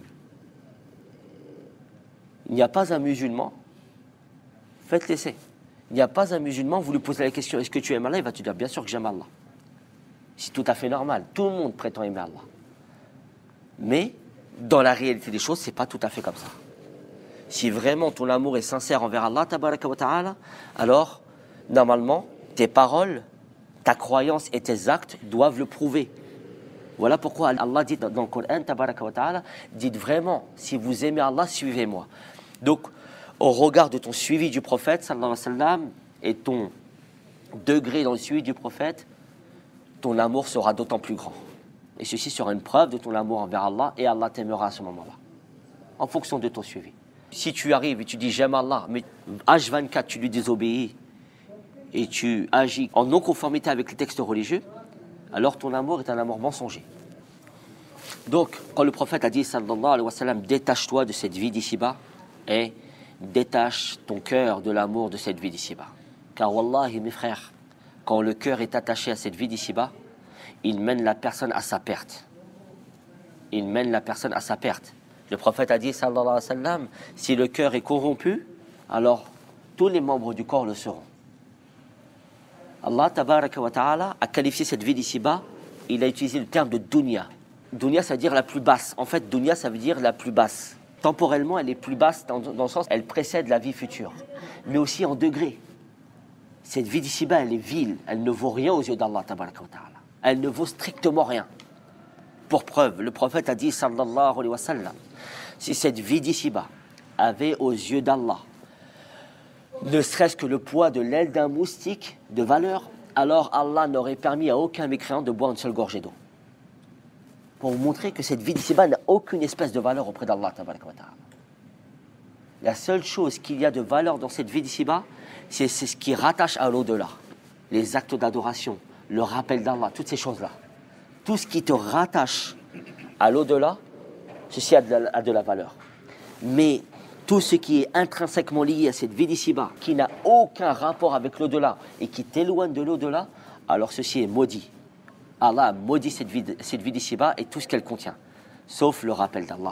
Il n'y a pas un musulman, faites l'essai. Il n'y a pas un musulman, vous lui posez la question, est-ce que tu aimes Allah? Il va te dire, bien sûr que j'aime Allah. C'est tout à fait normal. Tout le monde prétend aimer Allah. Mais, dans la réalité des choses, ce n'est pas tout à fait comme ça. Si vraiment ton amour est sincère envers Allah, tabaraka wa ta'ala, alors, normalement, tes paroles, ta croyance et tes actes doivent le prouver. Voilà pourquoi Allah dit dans le Coran, tabaraka wa ta'ala, dites vraiment, si vous aimez Allah, suivez-moi. Donc, au regard de ton suivi du prophète, sallallahu alayhi wa sallam, et ton degré dans le suivi du prophète, ton amour sera d'autant plus grand. Et ceci sera une preuve de ton amour envers Allah, et Allah t'aimera à ce moment-là, en fonction de ton suivi. Si tu arrives et tu dis j'aime Allah, mais H vingt-quatre tu lui désobéis, et tu agis en non-conformité avec les textes religieux, alors ton amour est un amour mensonger. Donc, quand le prophète a dit, sallallahu alayhi wa sallam, détache-toi de cette vie d'ici-bas, et détache ton cœur de l'amour de cette vie d'ici-bas. Car wallahi, mes frères, quand le cœur est attaché à cette vie d'ici-bas, il mène la personne à sa perte. Il mène la personne à sa perte. Le prophète a dit, sallallahu alayhi wa sallam, si le cœur est corrompu, alors tous les membres du corps le seront. Allah tabaraka wa ta'ala a qualifié cette vie d'ici-bas, il a utilisé le terme de dunya. Dunya, ça veut dire la plus basse. En fait, dunya, ça veut dire la plus basse. Temporellement, elle est plus basse dans, dans le sens, elle précède la vie future. Mais aussi en degré. Cette vie d'ici-bas, elle est vile. Elle ne vaut rien aux yeux d'Allah tabaraka wa ta'ala. Elle ne vaut strictement rien. Pour preuve, le prophète a dit, sallallahu alayhi wa sallam, si cette vie d'ici-bas avait aux yeux d'Allah ne serait-ce que le poids de l'aile d'un moustique de valeur, alors Allah n'aurait permis à aucun mécréant de boire une seule gorgée d'eau. Pour vous montrer que cette vie d'ici-bas n'a aucune espèce de valeur auprès d'Allah. La seule chose qu'il y a de valeur dans cette vie d'ici-bas, c'est ce qui rattache à l'au-delà. Les actes d'adoration, le rappel d'Allah, toutes ces choses-là. Tout ce qui te rattache à l'au-delà, ceci a de la, a de la valeur. Mais tout ce qui est intrinsèquement lié à cette vie d'ici-bas, qui n'a aucun rapport avec l'au-delà et qui t'éloigne de l'au-delà, alors ceci est maudit. Allah a maudit cette vie, cette vie d'ici-bas et tout ce qu'elle contient, sauf le rappel d'Allah.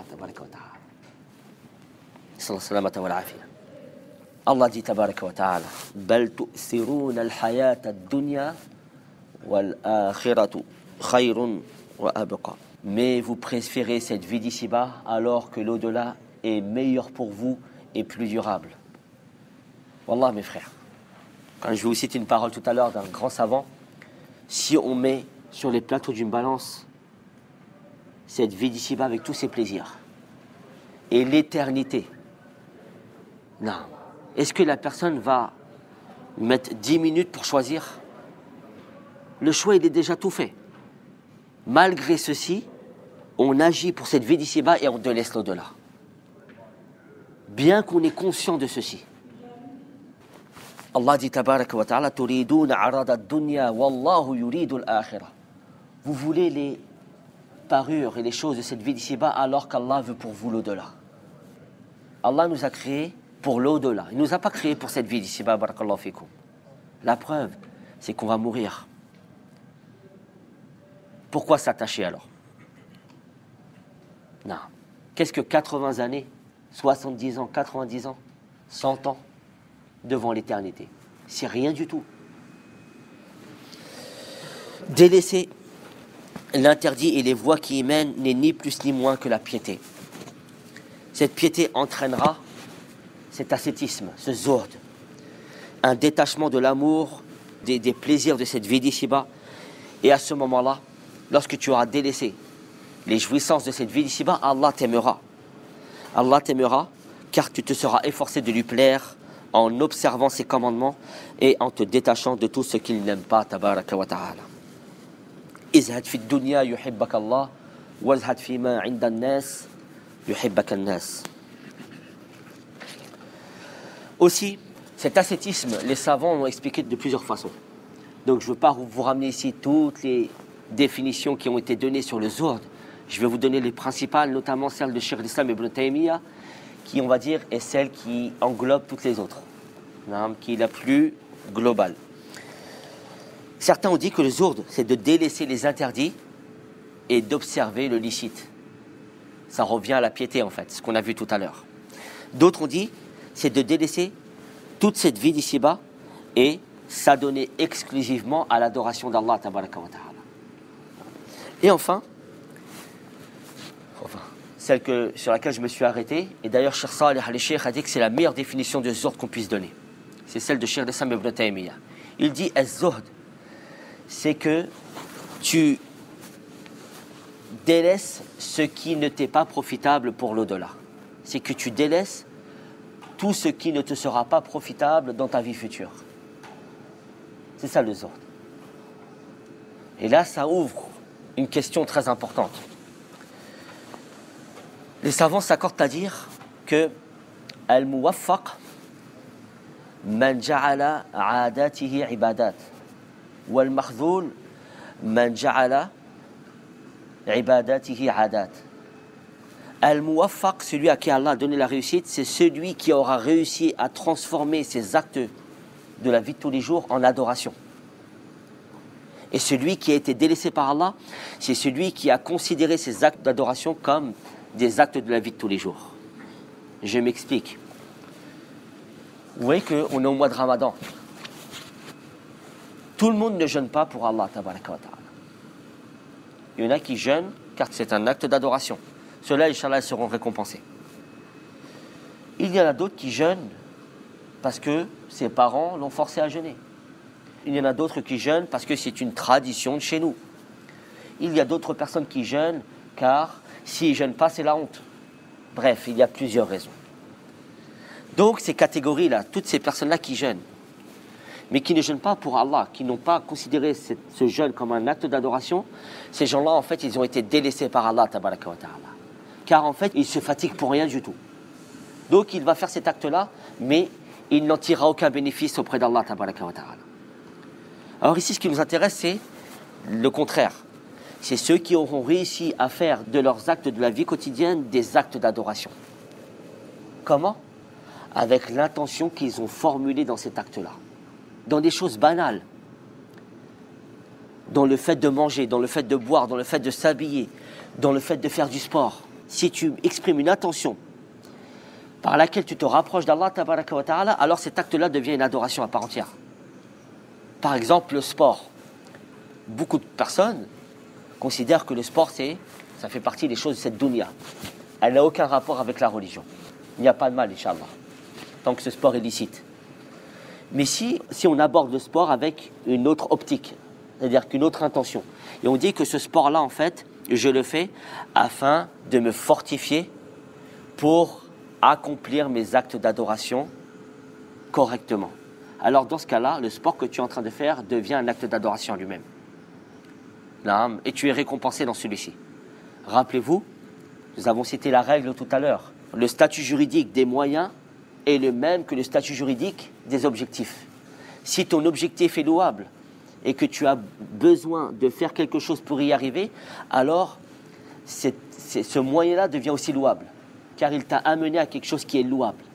Allah dit tabaraka wa ta'ala, bal tu'thiruna al-hayata ad-dunya wal-akhiratu khayrun wa abqa. Mais vous préférez cette vie d'ici-bas alors que l'au-delà est meilleur pour vous et plus durable. Wallah, mes frères, quand je vais vous citer une parole tout à l'heure d'un grand savant, si on met sur les plateaux d'une balance cette vie d'ici-bas avec tous ses plaisirs et l'éternité, non, est-ce que la personne va mettre dix minutes pour choisir? Le choix, il est déjà tout fait. Malgré ceci, on agit pour cette vie d'ici-bas et on délaisse l'au-delà. Bien qu'on est conscient de ceci. Allah dit tabaraka wa ta'ala, turiduna arada ad-dunya wallahu yuridu al-akhirah. Vous voulez les parures et les choses de cette vie d'ici-bas alors qu'Allah veut pour vous l'au-delà. Allah nous a créés pour l'au-delà. Il ne nous a pas créés pour cette vie d'ici-bas, barakallahu fikum. La preuve, c'est qu'on va mourir. Pourquoi s'attacher alors? Non. Qu'est-ce que quatre-vingts années, soixante-dix ans, quatre-vingt-dix ans, cent ans devant l'éternité? C'est rien du tout. Délaisser l'interdit et les voies qui y mènent n'est ni plus ni moins que la piété. Cette piété entraînera cet ascétisme, ce zuhd, un détachement de l'amour, des, des plaisirs de cette vie d'ici-bas. Et à ce moment-là, lorsque tu auras délaissé les jouissances de cette vie d'ici-bas, Allah t'aimera. Allah t'aimera car tu te seras efforcé de lui plaire en observant ses commandements et en te détachant de tout ce qu'il n'aime pas, tabaraka wa ta'ala. Izhad fi dunya yuhibbaka Allah, wazhad fi ma 'inda an-nas yuhibbaka an-nas. Aussi, cet ascétisme, les savants l'ont expliqué de plusieurs façons. Donc je ne veux pas vous ramener ici toutes les définitions qui ont été données sur le zuhd, Je vais vous donner les principales, notamment celle de Cheikh l'Islam Ibn Taymiyyah, qui, on va dire, est celle qui englobe toutes les autres, qui est la plus globale. Certains ont dit que le zourd, c'est de délaisser les interdits et d'observer le licite. Ça revient à la piété, en fait, ce qu'on a vu tout à l'heure. D'autres ont dit, c'est de délaisser toute cette vie d'ici-bas et s'adonner exclusivement à l'adoration d'Allah tabaraka wa ta'ala. Et enfin, enfin, celle que, sur laquelle je me suis arrêté, et d'ailleurs Cheikh Salih al-Sheikh a dit que c'est la meilleure définition de zuhd qu'on puisse donner. C'est celle de Cheikh l'Islam Ibn Taymiyyah. Il dit, az-zuhd, c'est que tu délaisses ce qui ne t'est pas profitable pour l'au-delà. C'est que tu délaisses tout ce qui ne te sera pas profitable dans ta vie future. C'est ça le zuhd. Et là, ça ouvre une question très importante. Les savants s'accordent à dire que al-muwaffaq man ja'ala 'adatihi 'ibadat wal makhzul man ja'ala 'ibadatihi 'adat. Al-muwaffaq, celui à qui Allah a donné la réussite, c'est celui qui aura réussi à transformer ses actes de la vie de tous les jours en adoration. Et celui qui a été délaissé par Allah, c'est celui qui a considéré ses actes d'adoration comme des actes de la vie de tous les jours. Je m'explique. Vous voyez qu'on est au mois de Ramadan. Tout le monde ne jeûne pas pour Allah tabaraka wa ta'ala. Il y en a qui jeûnent car c'est un acte d'adoration. Ceux-là, Inch'Allah, seront récompensés. Il y en a d'autres qui jeûnent parce que ses parents l'ont forcé à jeûner. Il y en a d'autres qui jeûnent parce que c'est une tradition de chez nous. Il y a d'autres personnes qui jeûnent car s'ils ne jeûnent pas, c'est la honte. Bref, il y a plusieurs raisons. Donc, ces catégories-là, toutes ces personnes-là qui jeûnent, mais qui ne jeûnent pas pour Allah, qui n'ont pas considéré cette, ce jeûne comme un acte d'adoration, ces gens-là, en fait, ils ont été délaissés par Allah, tabaraka wa ta'ala. Car, en fait, ils se fatiguent pour rien du tout. Donc, il va faire cet acte-là, mais il n'en tirera aucun bénéfice auprès d'Allah, tabaraka wa ta'ala. Alors ici, ce qui nous intéresse, c'est le contraire. C'est ceux qui auront réussi à faire de leurs actes de la vie quotidienne des actes d'adoration. Comment ? Avec l'intention qu'ils ont formulée dans cet acte-là. Dans des choses banales. Dans le fait de manger, dans le fait de boire, dans le fait de s'habiller, dans le fait de faire du sport. Si tu exprimes une intention par laquelle tu te rapproches d'Allah, tabaraka wa ta'ala, alors cet acte-là devient une adoration à part entière. Par exemple, le sport. Beaucoup de personnes considèrent que le sport, c'est, ça fait partie des choses de cette dunya. Elle n'a aucun rapport avec la religion. Il n'y a pas de mal, Inch'Allah, tant que ce sport est licite. Mais si, si on aborde le sport avec une autre optique, c'est-à-dire qu'une autre intention, et on dit que ce sport-là, en fait, je le fais afin de me fortifier pour accomplir mes actes d'adoration correctement. Alors dans ce cas-là, le sport que tu es en train de faire devient un acte d'adoration en lui-même. Et tu es récompensé dans celui-ci. Rappelez-vous, nous avons cité la règle tout à l'heure. Le statut juridique des moyens est le même que le statut juridique des objectifs. Si ton objectif est louable et que tu as besoin de faire quelque chose pour y arriver, alors c'est, c'est, ce moyen-là devient aussi louable, car il t'a amené à quelque chose qui est louable.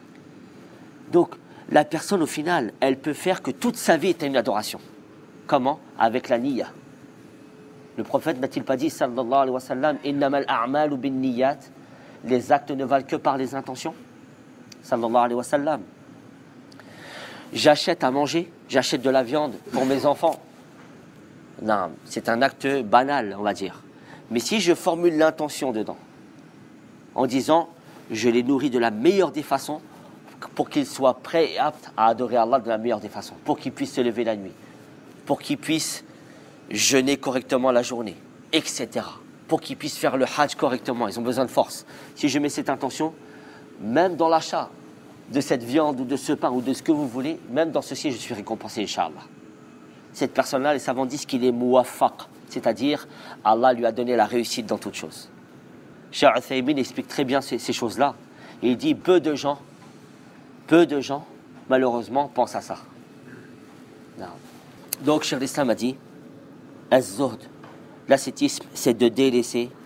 Donc, la personne, au final, elle peut faire que toute sa vie est une adoration. Comment ? Avec la niyya. Le prophète n'a-t-il pas dit, sallallahu alayhi wa sallam, « Innamal a'malu bin niyyat » les actes ne valent que par les intentions. Sallallahu alayhi wa sallam. J'achète à manger, j'achète de la viande pour mes enfants. Non, c'est un acte banal, on va dire. Mais si je formule l'intention dedans, en disant, je les nourris de la meilleure des façons, pour qu'ils soient prêts et aptes à adorer Allah de la meilleure des façons, pour qu'ils puissent se lever la nuit, pour qu'ils puissent jeûner correctement la journée, et cetera. Pour qu'ils puissent faire le hajj correctement, ils ont besoin de force. Si je mets cette intention, même dans l'achat de cette viande ou de ce pain ou de ce que vous voulez, même dans ceci, je suis récompensé, Inch'Allah. Cette personne-là, les savants disent qu'il est muwaffaq, c'est-à-dire Allah lui a donné la réussite dans toute chose. Cheikh Uthaymin explique très bien ces, ces choses-là. Et il dit, peu de gens Peu de gens, malheureusement, pensent à ça. Non. Donc, Cheikh l'Islam a dit, az-zuhd, l'ascétisme, c'est de délaisser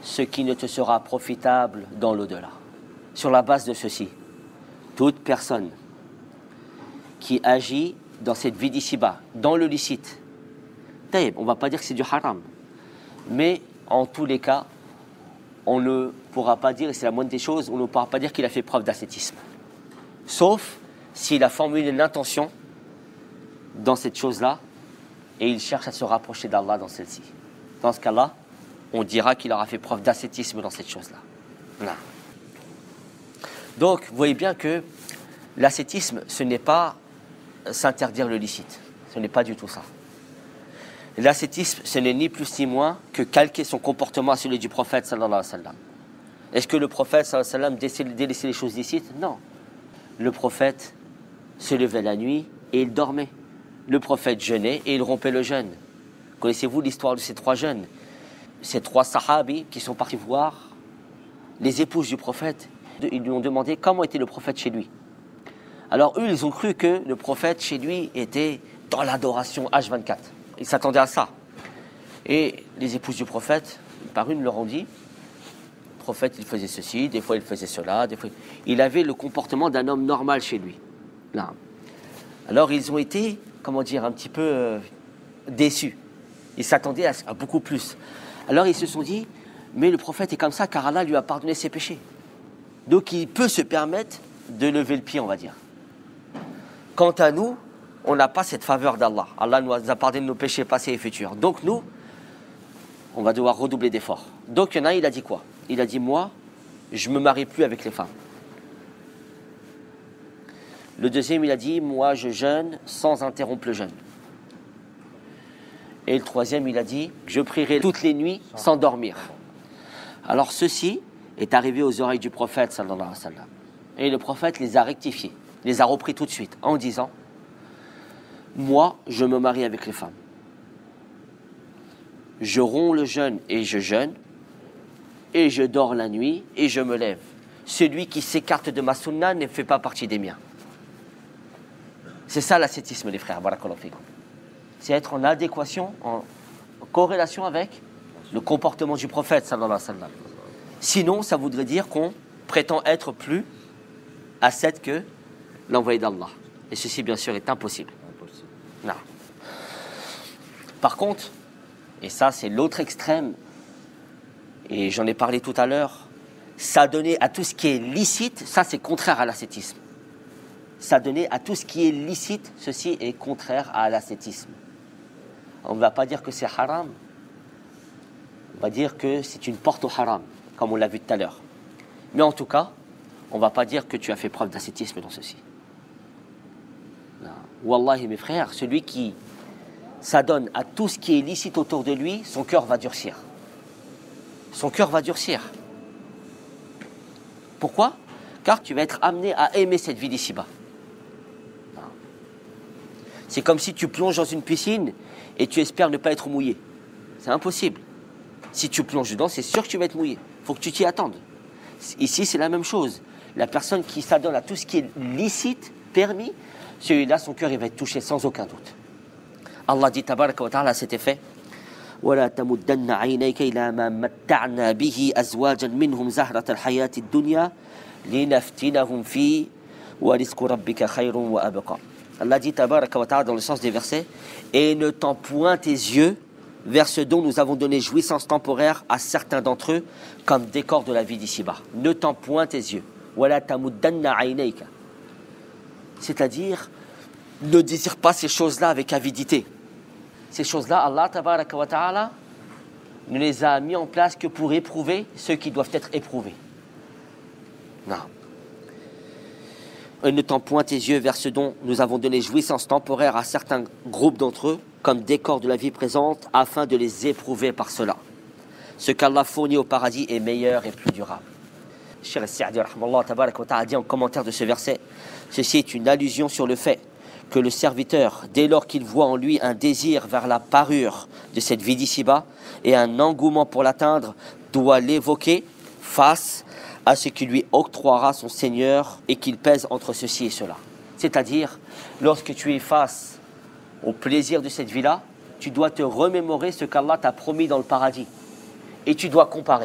ce qui ne te sera profitable dans l'au-delà. Sur la base de ceci, toute personne qui agit dans cette vie d'ici-bas, dans le licite, on ne va pas dire que c'est du haram, mais en tous les cas, on ne pourra pas dire, et c'est la moindre des choses, on ne pourra pas dire qu'il a fait preuve d'ascétisme. Sauf s'il a formulé une intention dans cette chose-là et il cherche à se rapprocher d'Allah dans celle-ci. Dans ce cas-là, on dira qu'il aura fait preuve d'ascétisme dans cette chose-là. Là. Donc, vous voyez bien que l'ascétisme, ce n'est pas s'interdire le licite. Ce n'est pas du tout ça. L'ascétisme, ce n'est ni plus ni moins que calquer son comportement à celui du prophète sallallahu alayhi wa sallam. Est-ce que le prophète sallallahu alayhi wa sallam délaissait les choses licites? Non. Le prophète se levait la nuit et il dormait. Le prophète jeûnait et il rompait le jeûne. Connaissez-vous l'histoire de ces trois jeunes? Ces trois sahabis qui sont partis voir les épouses du prophète. Ils lui ont demandé comment était le prophète chez lui. Alors eux, ils ont cru que le prophète chez lui était dans l'adoration H vingt-quatre. Ils s'attendaient à ça. Et les épouses du prophète, par une, leur ont dit, le prophète, il faisait ceci, des fois il faisait cela, des fois... Il avait le comportement d'un homme normal chez lui. Là. Alors ils ont été, comment dire, un petit peu euh, déçus. Ils s'attendaient à, à beaucoup plus. Alors ils se sont dit, mais le prophète est comme ça car Allah lui a pardonné ses péchés. Donc il peut se permettre de lever le pied, on va dire. Quant à nous, on n'a pas cette faveur d'Allah. Allah nous a pardonné nos péchés passés et futurs. Donc nous, on va devoir redoubler d'efforts. Donc il y en a un, il a dit quoi? Il a dit, moi, je ne me marie plus avec les femmes. Le deuxième, il a dit, moi, je jeûne sans interrompre le jeûne. Et le troisième, il a dit, je prierai toutes les nuits sans dormir. Alors ceci est arrivé aux oreilles du prophète sallallahu alayhi wa sallam. Et le prophète les a rectifiés, les a repris tout de suite en disant, moi, je me marie avec les femmes. Je romps le jeûne et je jeûne, et je dors la nuit et je me lève. Celui qui s'écarte de ma sunna ne fait pas partie des miens. C'est ça l'ascétisme, les frères. C'est être en adéquation, en corrélation avec le comportement du prophète sallallahu alayhi wa sallam. Sinon, ça voudrait dire qu'on prétend être plus ascète que l'envoyé d'Allah. Et ceci, bien sûr, est impossible. impossible. Non. Par contre, et ça, c'est l'autre extrême, et j'en ai parlé tout à l'heure, s'adonner à tout ce qui est licite, ça, c'est contraire à l'ascétisme. S'adonner à tout ce qui est licite, ceci est contraire à l'ascétisme. On ne va pas dire que c'est haram, on va dire que c'est une porte au haram, comme on l'a vu tout à l'heure. Mais en tout cas, on ne va pas dire que tu as fait preuve d'ascétisme dans ceci. Non. Wallahi, mes frères, celui qui s'adonne à tout ce qui est licite autour de lui, son cœur va durcir. Son cœur va durcir. Pourquoi? Car tu vas être amené à aimer cette vie d'ici-bas. C'est comme si tu plonges dans une piscine et tu espères ne pas être mouillé. C'est impossible. Si tu plonges dedans, c'est sûr que tu vas être mouillé. Il faut que tu t'y attendes. Ici, c'est la même chose. La personne qui s'adonne à tout ce qui est licite, permis, celui-là, son cœur, il va être touché sans aucun doute. Allah dit, tabaraka wa ta'ala, à cet effet, ولا تمدن عينيك إلى ما متعنا به أزواجا منهم زهرة الحياة الدنيا لنفتنهم فيه ورزق ربك خير وأبقى. Allah dit tabaraka wa ta'ala dans le sens des versets, et ne tends point tes yeux vers ce dont nous avons donné jouissance temporaire à certains d'entre eux comme décor de la vie d'ici-bas. Ne tends point tes yeux. ولا تمدن عينيك. C'est-à-dire, ne désire pas ces choses-là avec avidité. Ces choses-là, Allah tabaraka wa ta'ala ne les a mis en place que pour éprouver ceux qui doivent être éprouvés. Non. Et ne tends point tes yeux vers ce dont nous avons donné jouissance temporaire à certains groupes d'entre eux, comme décor de la vie présente, afin de les éprouver par cela. Ce qu'Allah fournit au paradis est meilleur et plus durable. Cheikh As-Sa'di rahmallahu tabaraka wa ta'ala dit en commentaire de ce verset, ceci est une allusion sur le fait que le serviteur, dès lors qu'il voit en lui un désir vers la parure de cette vie d'ici-bas et un engouement pour l'atteindre, doit l'évoquer face à ce qui lui octroiera son Seigneur et qu'il pèse entre ceci et cela. C'est-à-dire, lorsque tu es face au plaisir de cette vie-là, tu dois te remémorer ce qu'Allah t'a promis dans le paradis. Et tu dois comparer.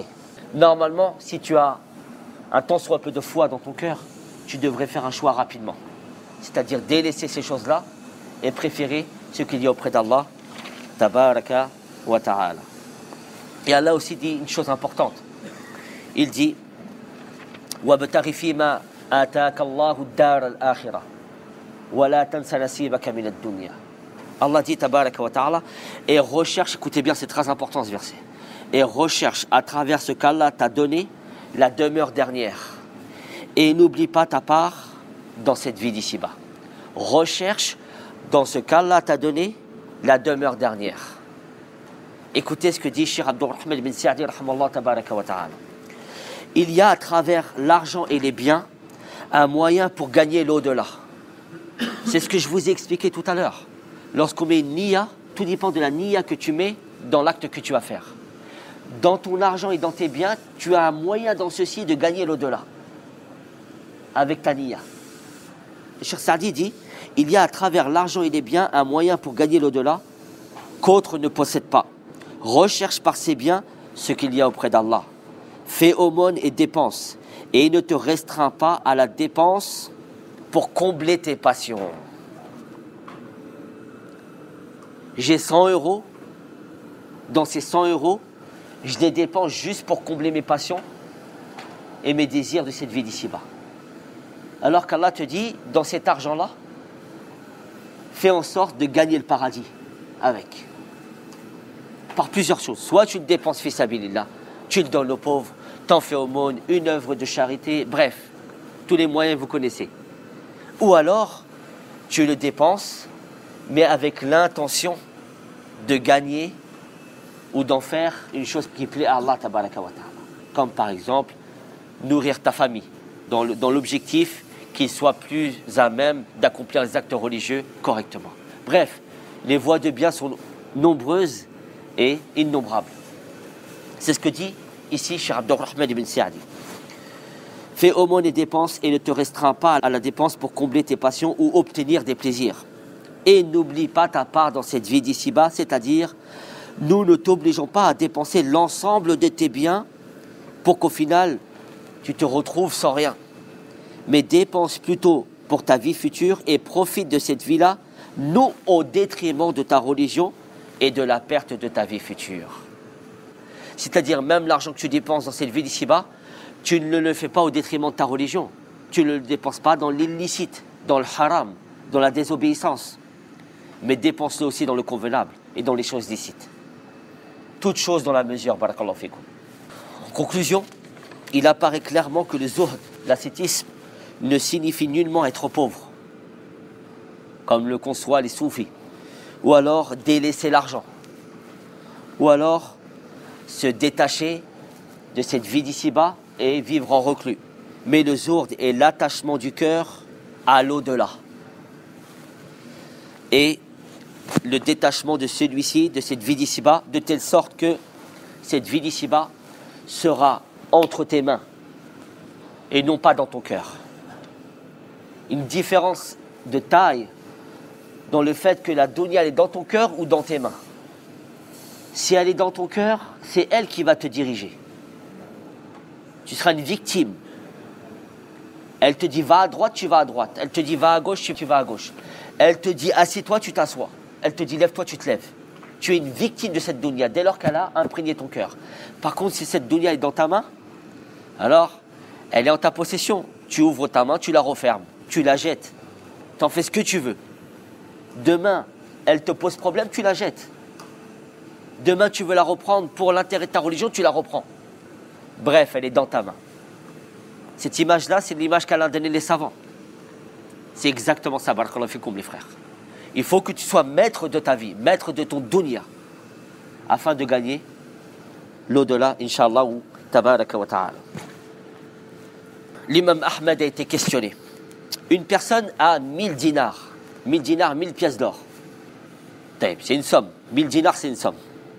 Normalement, si tu as un tant soit peu de foi dans ton cœur, tu devrais faire un choix rapidement. C'est-à-dire délaisser ces choses-là et préférer ce qu'il y a auprès d'Allah, tabaraka wa ta'ala. Et Allah aussi dit une chose importante. Il dit وَابْتَغِ فِيمَا آتَاكَ اللَّهُ الدَّارَ الْآخِرَةَ وَلَا تَنْسَ نَصِيبَكَ مِنَ الدُّنْيَا. Allah dit tabaraka wa ta'ala, et recherche, écoutez bien, c'est très important ce verset, et recherche à travers ce qu'Allah t'a donné la demeure dernière. Et n'oublie pas ta part dans cette vie d'ici-bas. Recherche dans ce qu'Allah t'a donné la demeure dernière. Écoutez ce que dit Cheikh Abdurrahman bin Sa'di rahmallah tabaraka wa ta'ala. Il y a à travers l'argent et les biens un moyen pour gagner l'au-delà. C'est ce que je vous ai expliqué tout à l'heure. Lorsqu'on met une niya, tout dépend de la niya que tu mets dans l'acte que tu vas faire. Dans ton argent et dans tes biens, tu as un moyen dans ceci de gagner l'au-delà. Avec ta niya. Le Cheikh Sa'di dit, il y a à travers l'argent et les biens un moyen pour gagner l'au-delà qu'autre ne possède pas. Recherche par ces biens ce qu'il y a auprès d'Allah. Fais aumône et dépense. Et ne te restreins pas à la dépense pour combler tes passions. J'ai cent euros. Dans ces cent euros, je les dépense juste pour combler mes passions et mes désirs de cette vie d'ici-bas. Alors qu'Allah te dit, dans cet argent-là, fais en sorte de gagner le paradis avec. Par plusieurs choses. Soit tu le dépenses fi sabilillah, tu le donnes aux pauvres, t'en fais aumône, une œuvre de charité, bref, tous les moyens vous connaissez. Ou alors, tu le dépenses, mais avec l'intention de gagner ou d'en faire une chose qui plaît à Allah tabaraka wa ta'ala. Comme par exemple, nourrir ta famille, dans, le, dans l'objectif qu'il soit plus à même d'accomplir les actes religieux correctement. Bref, les voies de bien sont nombreuses et innombrables. C'est ce que dit ici Cheikh Abdurrahman ibn Sa'di. Fais aumône et dépenses et ne te restreins pas à la dépense pour combler tes passions ou obtenir des plaisirs. Et n'oublie pas ta part dans cette vie d'ici-bas, c'est-à-dire, nous ne t'obligeons pas à dépenser l'ensemble de tes biens pour qu'au final, tu te retrouves sans rien. Mais dépense plutôt pour ta vie future et profite de cette vie-là, non au détriment de ta religion et de la perte de ta vie future. C'est-à-dire, même l'argent que tu dépenses dans cette vie d'ici-bas, tu ne le fais pas au détriment de ta religion. Tu ne le dépenses pas dans l'illicite, dans le haram, dans la désobéissance. Mais dépense-le aussi dans le convenable et dans les choses licites. Toutes choses dans la mesure, barakallahu fikum. En conclusion, il apparaît clairement que le zuhd, l'ascétisme, ne signifie nullement être pauvre, comme le conçoivent les soufis, ou alors délaisser l'argent, ou alors se détacher de cette vie d'ici-bas et vivre en reclus. Mais le zuhd est l'attachement du cœur à l'au-delà. Et le détachement de celui-ci, de cette vie d'ici-bas, de telle sorte que cette vie d'ici-bas sera entre tes mains et non pas dans ton cœur. Une différence de taille dans le fait que la dunya elle est dans ton cœur ou dans tes mains. Si elle est dans ton cœur, c'est elle qui va te diriger. Tu seras une victime. Elle te dit va à droite, tu vas à droite. Elle te dit va à gauche, tu vas à gauche. Elle te dit assieds-toi, tu t'assois. Elle te dit lève-toi, tu te lèves. Tu es une victime de cette dunya dès lors qu'elle a imprégné ton cœur. Par contre, si cette dunya est dans ta main, alors elle est en ta possession. Tu ouvres ta main, tu la refermes, tu la jettes. Tu en fais ce que tu veux. Demain, elle te pose problème, tu la jettes. Demain, tu veux la reprendre pour l'intérêt de ta religion, tu la reprends. Bref, elle est dans ta main. Cette image-là, c'est l'image qu'Allah a donnée les savants. C'est exactement ça, barakallahu fikoum, les frères. Il faut que tu sois maître de ta vie, maître de ton dunya, afin de gagner l'au-delà, Inch'Allah, ou tabaraka wa ta'ala. L'imam Ahmed a été questionné. Une personne a mille dinars. mille dinars, mille pièces d'or. C'est une somme. mille dinars, c'est une somme.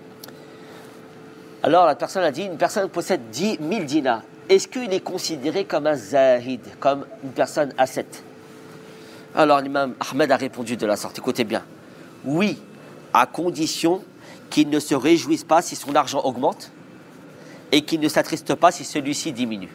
Alors la personne a dit, une personne possède dix mille dinars. Est-ce qu'il est considéré comme un zahid, comme une personne ascète? Alors l'imam Ahmed a répondu de la sorte, écoutez bien. Oui, à condition qu'il ne se réjouisse pas si son argent augmente, et qui ne s'attriste pas si celui-ci diminue.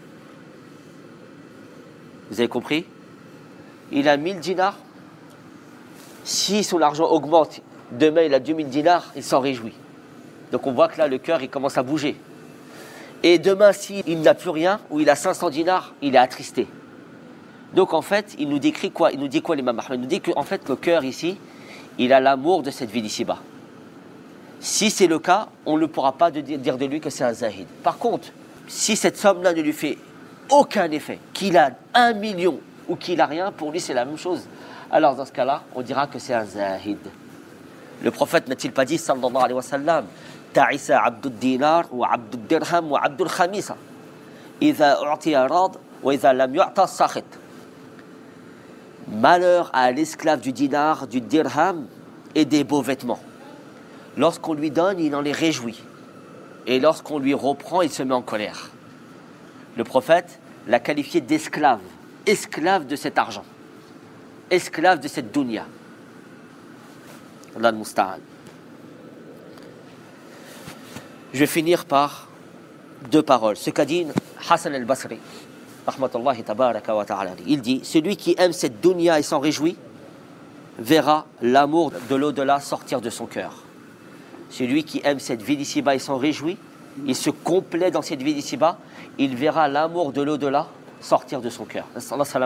Vous avez compris? Il a mille dinars. Si son argent augmente, demain il a deux mille dinars, il s'en réjouit. Donc on voit que là, le cœur, il commence à bouger. Et demain, s'il n'a plus rien, ou il a cinq cents dinars, il est attristé. Donc en fait, il nous décrit quoi? Il nous dit quoi, l'imam Ahmed? Il nous dit qu'en fait, le cœur ici, il a l'amour de cette vie d'ici-bas. Si c'est le cas, on ne pourra pas dire de lui que c'est un zahid. Par contre, si cette somme-là ne lui fait aucun effet, qu'il a un million ou qu'il a rien, pour lui c'est la même chose. Alors dans ce cas-là, on dira que c'est un zahid. Le prophète n'a-t-il pas dit, sallallahu alayhi wa sallam, ta'isa abdud dinar wa abdud dirham wa abdul khamisa. Iza u'tiya rad wa iza lam yu'ta sakhit. Malheur à l'esclave du dinar, du dirham et des beaux vêtements. Lorsqu'on lui donne, il en est réjoui. Et lorsqu'on lui reprend, il se met en colère. Le prophète l'a qualifié d'esclave, esclave de cet argent, esclave de cette dunya. Allah al-Musta'an. Je vais finir par deux paroles. Ce qu'a dit Hassan al-Basri, rahmatullahi tabaraka wa ta'ala. Il dit, celui qui aime cette dunya et s'en réjouit, verra l'amour de l'au-delà sortir de son cœur. Celui qui aime cette vie d'ici-bas et s'en réjouit, il se complaît dans cette vie d'ici-bas, il verra l'amour de l'au-delà sortir de son cœur.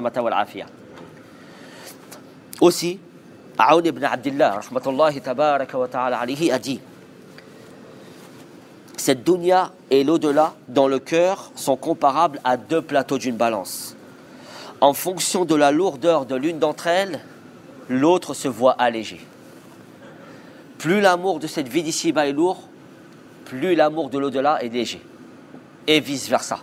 Aussi, Aoun ibn Abdillah, rahmatullahi tabaraka wa ta'ala alayhi, a dit, cette dunya et l'au-delà dans le cœur sont comparables à deux plateaux d'une balance. En fonction de la lourdeur de l'une d'entre elles, l'autre se voit allégé. Plus l'amour de cette vie d'ici-bas est lourd, plus l'amour de l'au-delà est léger. Et vice-versa.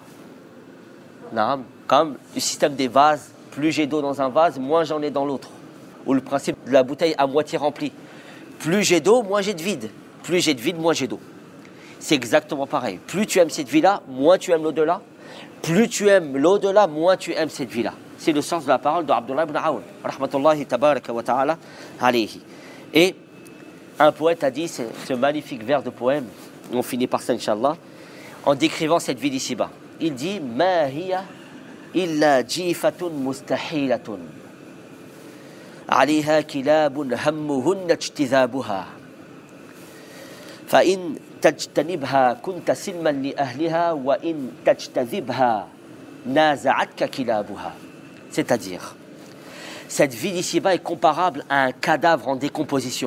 Comme le système des vases, plus j'ai d'eau dans un vase, moins j'en ai dans l'autre. Ou le principe de la bouteille à moitié remplie. Plus j'ai d'eau, moins j'ai de vide. Plus j'ai de vide, moins j'ai d'eau. C'est exactement pareil. Plus tu aimes cette vie-là, moins tu aimes l'au-delà. Plus tu aimes l'au-delà, moins tu aimes cette vie-là. C'est le sens de la parole d'Abdullah ibn Aoun, rahmatullahi tabaraka wa ta'ala alayhi. Et un poète a dit ce magnifique vers de poème, on finit par ça, Inch'Allah, en décrivant cette vie d'ici-bas. Il dit Ma hiya illa jifatun mustahilatun. Alayha kilabun hammuhunna ijtizabuha. Fa in tajtanibha kunta silman li ahliha wa in tajtazibha naza'atka kilabuha. C'est-à-dire, cette vie d'ici-bas est comparable à un cadavre en décomposition.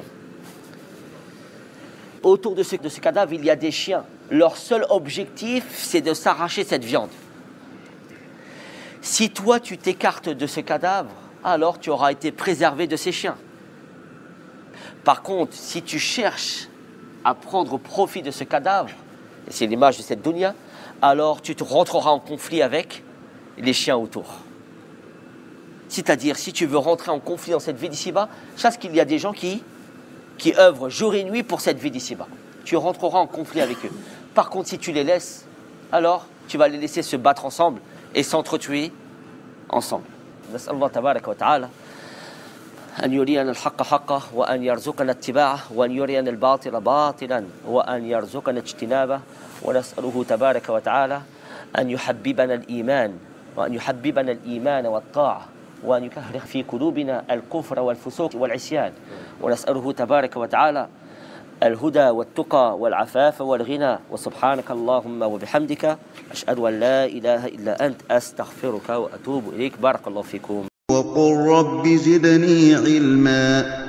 Autour de ce, de ce cadavre, il y a des chiens. Leur seul objectif, c'est de s'arracher cette viande. Si toi, tu t'écartes de ce cadavre, alors tu auras été préservé de ces chiens. Par contre, si tu cherches à prendre profit de ce cadavre, et c'est l'image de cette dunya, alors tu te rentreras en conflit avec les chiens autour. C'est-à-dire, si tu veux rentrer en conflit dans cette vie d'ici-bas, sache qu'il y a des gens qui... qui œuvrent jour et nuit pour cette vie d'ici-bas. Tu rentreras en conflit avec eux. Par contre, si tu les laisses, alors tu vas les laisser se battre ensemble et s'entretuer ensemble. نسأل الله تبارك وتعالى أن يرينا الحق حقا وأن يرزقنا اتباعه وأن يرينا الباطل باطلا وأن يرزقنا اجتنابه ونسأله تبارك وتعالى أن يحببنا الإيمان وأن يحببنا الإيمان والطاعة وأن يكهر في قلوبنا الكفر والفسوق والعصيان ونسأله تبارك وتعالى الهدى والتقى والعفاف والغنى وسبحانك اللهم وبحمدك أشهد أن لا إله إلا أنت أستغفرك وأتوب إليك بارك الله فيكم وقل رب زدني علما